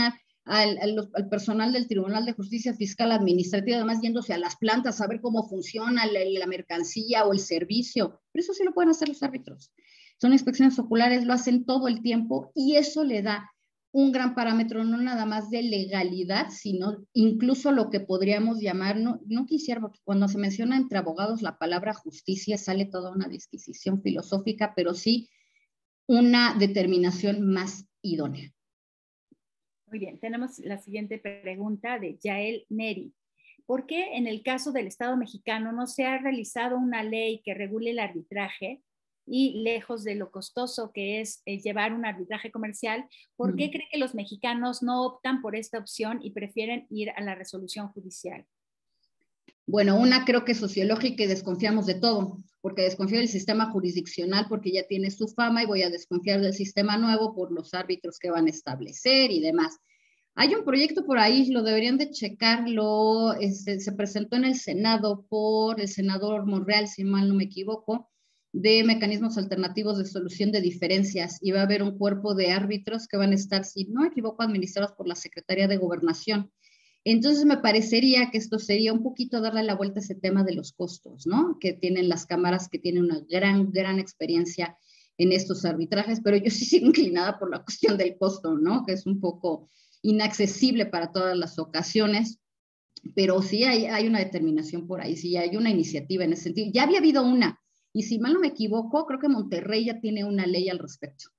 al, al, al personal del Tribunal de Justicia Fiscal Administrativa, además yéndose a las plantas a ver cómo funciona la, la mercancía o el servicio, pero eso sí lo pueden hacer los árbitros. Son inspecciones oculares, lo hacen todo el tiempo y eso le da un gran parámetro, no nada más de legalidad, sino incluso lo que podríamos llamar, no, no quisiera, porque cuando se menciona entre abogados la palabra justicia sale toda una disquisición filosófica, pero sí una determinación más idónea. Muy bien, tenemos la siguiente pregunta de Yael Neri. ¿Por qué en el caso del Estado mexicano no se ha realizado una ley que regule el arbitraje? Y lejos de lo costoso que es eh, llevar un arbitraje comercial, ¿por qué cree que los mexicanos no optan por esta opción y prefieren ir a la resolución judicial? Bueno, una creo que es sociológica y desconfiamos de todo, porque desconfío del sistema jurisdiccional porque ya tiene su fama y voy a desconfiar del sistema nuevo por los árbitros que van a establecer y demás. Hay un proyecto por ahí, lo deberían de checarlo, este, se presentó en el Senado por el senador Monreal, si mal no me equivoco, de mecanismos alternativos de solución de diferencias, y va a haber un cuerpo de árbitros que van a estar, si no me equivoco, administrados por la Secretaría de Gobernación. Entonces me parecería que esto sería un poquito darle la vuelta a ese tema de los costos, ¿no? Que tienen las cámaras que tienen una gran, gran experiencia en estos arbitrajes, pero yo sí sigo inclinada por la cuestión del costo, ¿no? Que es un poco inaccesible para todas las ocasiones, pero sí hay, hay una determinación por ahí, sí hay una iniciativa en ese sentido. Ya había habido una, y si mal no me equivoco, creo que Monterrey ya tiene una ley al respecto.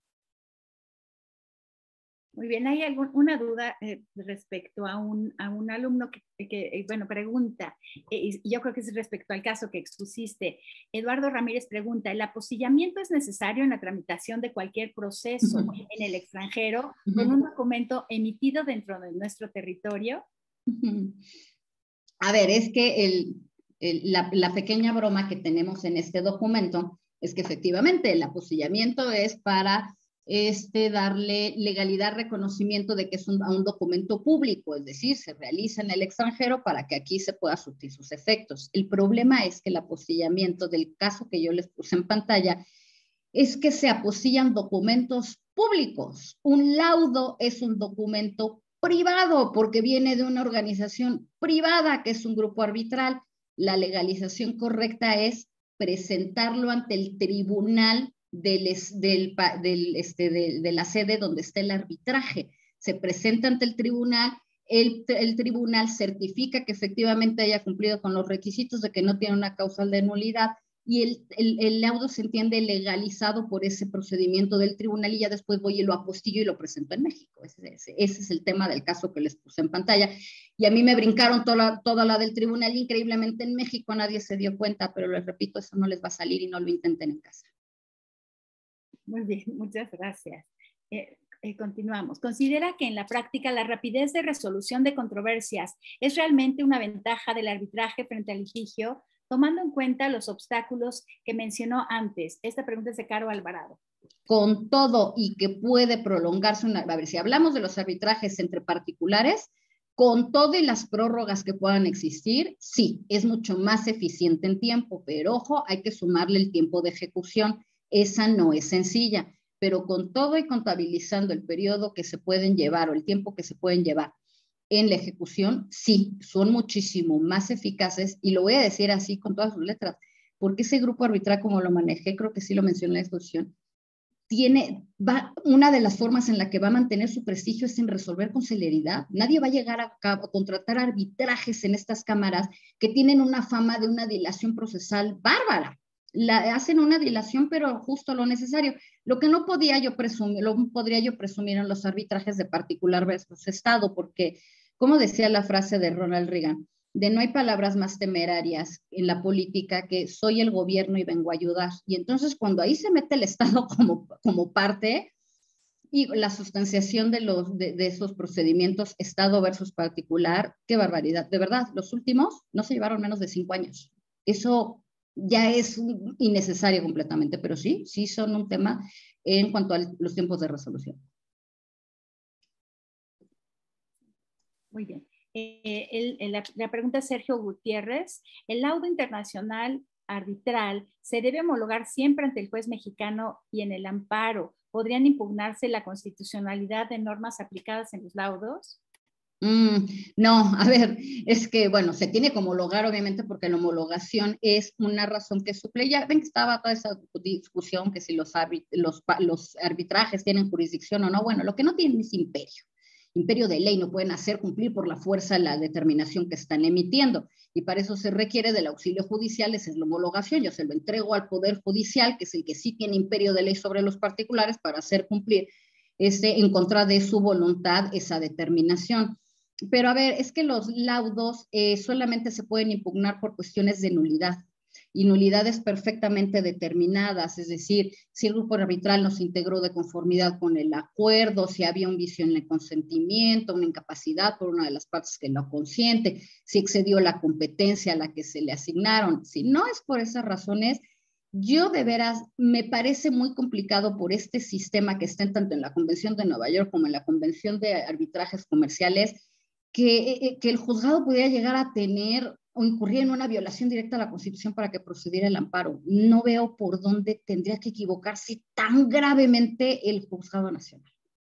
Muy bien, ¿hay alguna duda eh, respecto a un, a un alumno que, que eh, bueno, pregunta, eh, y yo creo que es respecto al caso que expusiste? Eduardo Ramírez pregunta, ¿el apostillamiento es necesario en la tramitación de cualquier proceso uh-huh. en el extranjero uh-huh. con un documento emitido dentro de nuestro territorio? Uh-huh. A ver, es que el, el, la, la pequeña broma que tenemos en este documento es que efectivamente el apostillamiento es para este, darle legalidad, reconocimiento de que es un, un documento público, es decir, se realiza en el extranjero para que aquí se pueda surtir sus efectos. El problema es que el apostillamiento del caso que yo les puse en pantalla es que se apostillan documentos públicos. Un laudo es un documento privado porque viene de una organización privada que es un grupo arbitral. La legalización correcta es presentarlo ante el tribunal del, del, del, este, de, de la sede donde está el arbitraje. Se presenta ante el tribunal, el, el tribunal certifica que efectivamente haya cumplido con los requisitos de que no tiene una causal de nulidad y el, el, el laudo se entiende legalizado por ese procedimiento del tribunal y ya después voy y lo apostillo y lo presento en México. Ese, ese, ese es el tema del caso que les puse en pantalla. Y a mí me brincaron toda, toda la del tribunal, increíblemente en México nadie se dio cuenta, pero les repito, eso no les va a salir y no lo intenten en casa. Muy bien, muchas gracias. Eh, eh, continuamos. ¿Considera que en la práctica la rapidez de resolución de controversias es realmente una ventaja del arbitraje frente al litigio, tomando en cuenta los obstáculos que mencionó antes? Esta pregunta es de Caro Alvarado. Con todo y que puede prolongarse una... A ver, si hablamos de los arbitrajes entre particulares, con todo y las prórrogas que puedan existir, sí, es mucho más eficiente en tiempo, pero ojo, hay que sumarle el tiempo de ejecución. Esa no es sencilla, pero con todo y contabilizando el periodo que se pueden llevar o el tiempo que se pueden llevar en la ejecución, sí, son muchísimo más eficaces, y lo voy a decir así con todas sus letras, porque ese grupo arbitral, como lo manejé, creo que sí lo mencioné en la exposición, tiene, va, una de las formas en la que va a mantener su prestigio es en resolver con celeridad. Nadie va a llegar a, a contratar arbitrajes en estas cámaras que tienen una fama de una dilación procesal bárbara. La, hacen una dilación, pero justo lo necesario. Lo que no podía yo presumir, lo podría yo presumir en los arbitrajes de particular versus Estado, porque, como decía la frase de Ronald Reagan, de no hay palabras más temerarias en la política que soy el gobierno y vengo a ayudar. Y entonces cuando ahí se mete el Estado como, como parte y la sustanciación de, los, de, de esos procedimientos Estado versus particular, qué barbaridad. De verdad, los últimos no se llevaron menos de cinco años. Eso ya es innecesario completamente, pero sí, sí son un tema en cuanto a los tiempos de resolución. Muy bien. Eh, el, el, la, la pregunta de Sergio Gutiérrez, ¿el laudo internacional arbitral se debe homologar siempre ante el juez mexicano y en el amparo podrían impugnarse la constitucionalidad de normas aplicadas en los laudos? Mm, no, a ver, es que, bueno, se tiene que homologar, obviamente, porque la homologación es una razón que suple. Ya ven que estaba toda esa discusión que si los, arbit los, los arbitrajes tienen jurisdicción o no. Bueno, lo que no tienen es imperio. Imperio de ley, no pueden hacer cumplir por la fuerza la determinación que están emitiendo. Y para eso se requiere del auxilio judicial, esa es la homologación. Yo se lo entrego al Poder Judicial, que es el que sí tiene imperio de ley sobre los particulares, para hacer cumplir este, en contra de su voluntad esa determinación. Pero a ver, es que los laudos eh, solamente se pueden impugnar por cuestiones de nulidad y nulidades perfectamente determinadas, es decir, si el grupo arbitral no se integró de conformidad con el acuerdo, si había un vicio en el consentimiento, una incapacidad por una de las partes que lo consiente, si excedió la competencia a la que se le asignaron. Si no es por esas razones, yo de veras me parece muy complicado por este sistema que está tanto en la Convención de Nueva York como en la Convención de Arbitrajes Comerciales, que, que el juzgado pudiera llegar a tener o incurrir en una violación directa a la Constitución para que procediera el amparo. No veo por dónde tendría que equivocarse tan gravemente el Juzgado Nacional.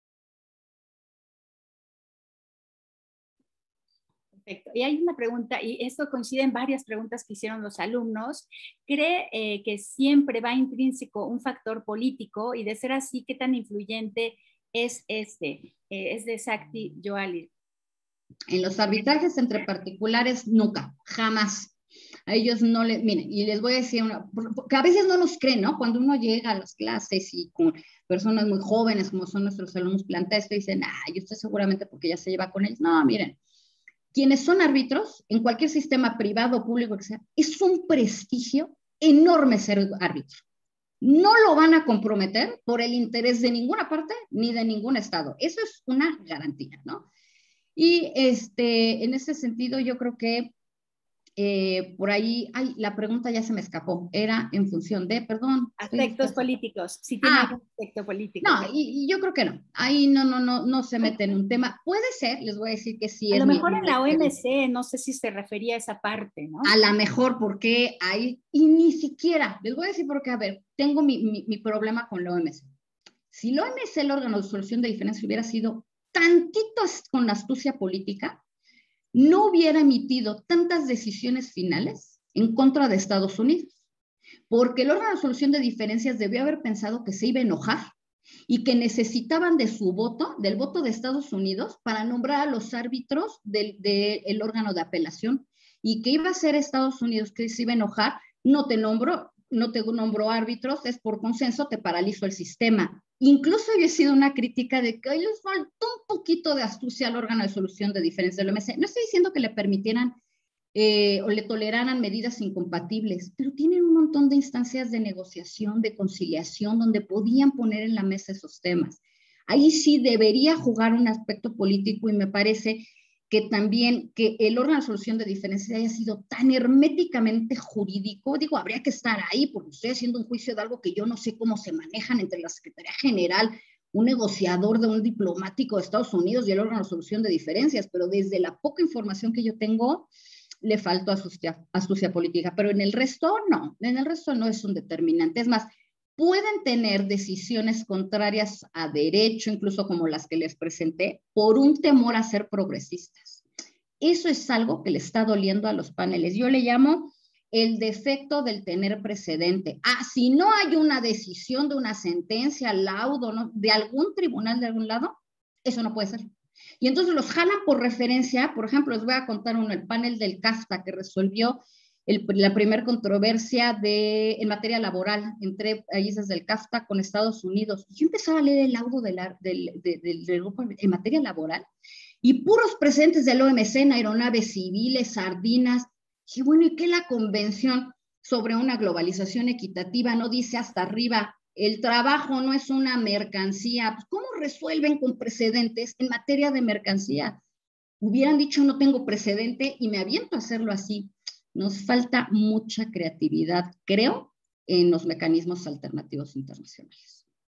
Perfecto. Y hay una pregunta, y esto coincide en varias preguntas que hicieron los alumnos. ¿Cree eh, que siempre va intrínseco un factor político? Y de ser así, ¿qué tan influyente es este? Eh, es de Sakti Joali. En los arbitrajes entre particulares, nunca, jamás. A ellos no les, miren, y les voy a decir una, porque a veces no nos creen, ¿no? Cuando uno llega a las clases y con personas muy jóvenes, como son nuestros alumnos, plantea esto y dicen, ah, yo estoy seguramente porque ya se lleva con ellos. No, miren, quienes son árbitros, en cualquier sistema privado o público que sea, es un prestigio enorme ser árbitro. No lo van a comprometer por el interés de ninguna parte ni de ningún estado. Eso es una garantía, ¿no? Y este, en ese sentido yo creo que eh, por ahí, ay, la pregunta ya se me escapó, era en función de, perdón. Aspectos estoy... políticos, si tiene ah, algún aspecto político. No, y, y yo creo que no, ahí no, no, no, no se mete en un tema, puede ser, les voy a decir que sí. A es lo mejor mi, en la O M C, no sé si se refería a esa parte, ¿no? A lo mejor porque hay, y ni siquiera, les voy a decir porque, a ver, tengo mi, mi, mi problema con la O M C. Si la O M C, el órgano de solución de diferencias, hubiera sido tantito con astucia política, no hubiera emitido tantas decisiones finales en contra de Estados Unidos, porque el órgano de solución de diferencias debió haber pensado que se iba a enojar y que necesitaban de su voto, del voto de Estados Unidos, para nombrar a los árbitros del, del órgano de apelación, y que iba a ser Estados Unidos que se iba a enojar, no te nombro, no te nombro árbitros, es por consenso, te paralizo el sistema. Incluso había sido una crítica de que les faltó un poquito de astucia al órgano de solución de diferencias del O M C. No estoy diciendo que le permitieran eh, o le toleraran medidas incompatibles, pero tienen un montón de instancias de negociación, de conciliación, donde podían poner en la mesa esos temas. Ahí sí debería jugar un aspecto político, y me parece que también que el órgano de solución de diferencias haya sido tan herméticamente jurídico. Digo, habría que estar ahí porque estoy haciendo un juicio de algo que yo no sé cómo se manejan entre la Secretaría General, un negociador de un diplomático de Estados Unidos y el órgano de solución de diferencias, pero desde la poca información que yo tengo, le faltó astucia, astucia política, pero en el resto no, en el resto no es un determinante. Es más, pueden tener decisiones contrarias a derecho, incluso como las que les presenté, por un temor a ser progresistas. Eso es algo que le está doliendo a los paneles. Yo le llamo el defecto del tener precedente. Ah, si no hay una decisión de una sentencia, laudo, ¿no?, de algún tribunal de algún lado, eso no puede ser. Y entonces los jalan por referencia. Por ejemplo, les voy a contar uno, el panel del CAFTA, que resolvió el, la primera controversia de, en materia laboral entre países del CAFTA con Estados Unidos. Yo empezaba a leer el laudo de la, del, de, del, del grupo en materia laboral y puros presentes del O M C en aeronaves civiles, sardinas. Y bueno, ¿y qué la convención sobre una globalización equitativa no dice hasta arriba? El trabajo no es una mercancía. ¿Cómo resuelven con precedentes en materia de mercancía? Hubieran dicho no tengo precedente y me aviento a hacerlo así. Nos falta mucha creatividad, creo, en los mecanismos alternativos internacionales.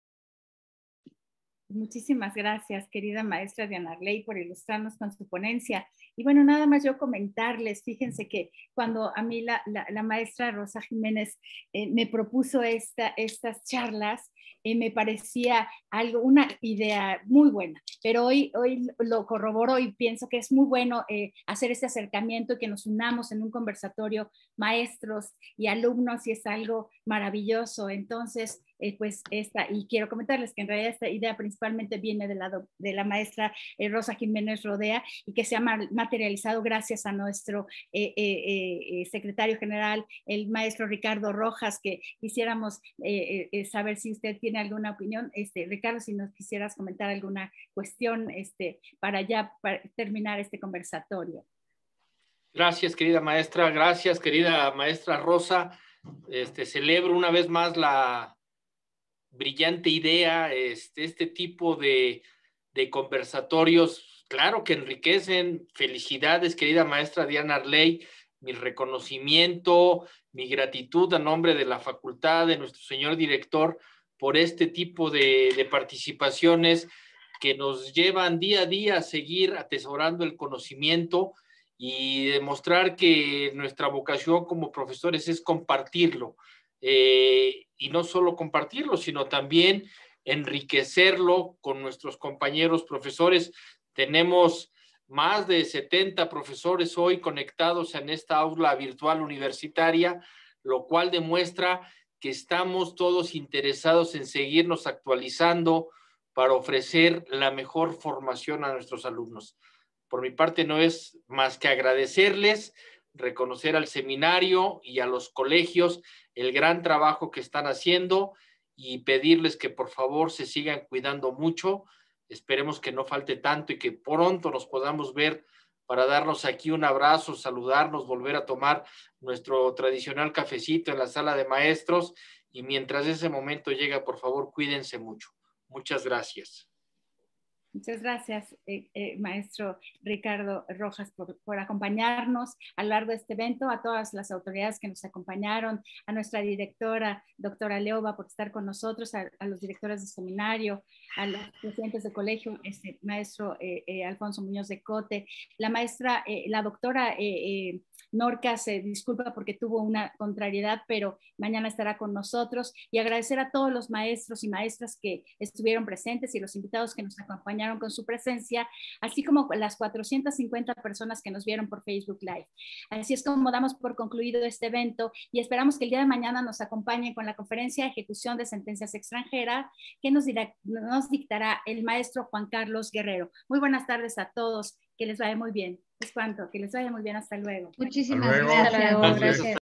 Muchísimas gracias, querida maestra Diana Arley, por ilustrarnos con su ponencia. Y bueno, nada más yo comentarles, fíjense que cuando a mí la, la, la maestra Rosa Jiménez eh, me propuso esta, estas charlas, eh, me parecía algo, una idea muy buena, pero hoy, hoy lo corroboro y pienso que es muy bueno eh, hacer este acercamiento y que nos unamos en un conversatorio maestros y alumnos, y es algo maravilloso. Entonces, eh, pues esta, y quiero comentarles que en realidad esta idea principalmente viene de la, de la maestra eh, Rosa Jiménez Rodea, y que se ha materializado gracias a nuestro eh, eh, eh, secretario general, el maestro Ricardo Rojas, que quisiéramos eh, eh, saber si usted tiene alguna opinión. Este, Ricardo, si nos quisieras comentar alguna cuestión este, para ya para terminar este conversatorio. Gracias, querida maestra. Gracias, querida maestra Rosa. Este, celebro una vez más la brillante idea, este, este tipo de, de conversatorios, claro que enriquecen. Felicidades, querida maestra Diana Arley, mi reconocimiento, mi gratitud a nombre de la facultad, de nuestro señor director, por este tipo de, de participaciones que nos llevan día a día a seguir atesorando el conocimiento y demostrar que nuestra vocación como profesores es compartirlo. Eh, y no solo compartirlo, sino también enriquecerlo con nuestros compañeros profesores. Tenemos más de setenta profesores hoy conectados en esta aula virtual universitaria, lo cual demuestra que estamos todos interesados en seguirnos actualizando para ofrecer la mejor formación a nuestros alumnos. Por mi parte no es más que agradecerles, reconocer al seminario y a los colegios el gran trabajo que están haciendo y pedirles que por favor se sigan cuidando mucho. Esperemos que no falte tanto y que pronto nos podamos ver para darnos aquí un abrazo, saludarnos, volver a tomar nuestro tradicional cafecito en la sala de maestros, y mientras ese momento llega, por favor, cuídense mucho. Muchas gracias. Muchas gracias, eh, eh, maestro Ricardo Rojas, por, por acompañarnos a lo largo de este evento, a todas las autoridades que nos acompañaron, a nuestra directora, doctora Leoba, por estar con nosotros, a, a los directores de seminario, a los presidentes de colegio, este, maestro eh, eh, Alfonso Muñoz de Cote, la maestra, eh, la doctora eh, eh, Norca se disculpa porque tuvo una contrariedad, pero mañana estará con nosotros, y agradecer a todos los maestros y maestras que estuvieron presentes y los invitados que nos acompañaron con su presencia, así como las cuatrocientas cincuenta personas que nos vieron por Facebook Live. Así es como damos por concluido este evento, y esperamos que el día de mañana nos acompañen con la conferencia de ejecución de sentencias extranjeras que nos, dirá, nos dictará el maestro Juan Carlos Guerrero. Muy buenas tardes a todos, que les vaya muy bien. Es cuanto, que les vaya muy bien, hasta luego. Muchísimas Hasta luego. gracias. Gracias. Gracias.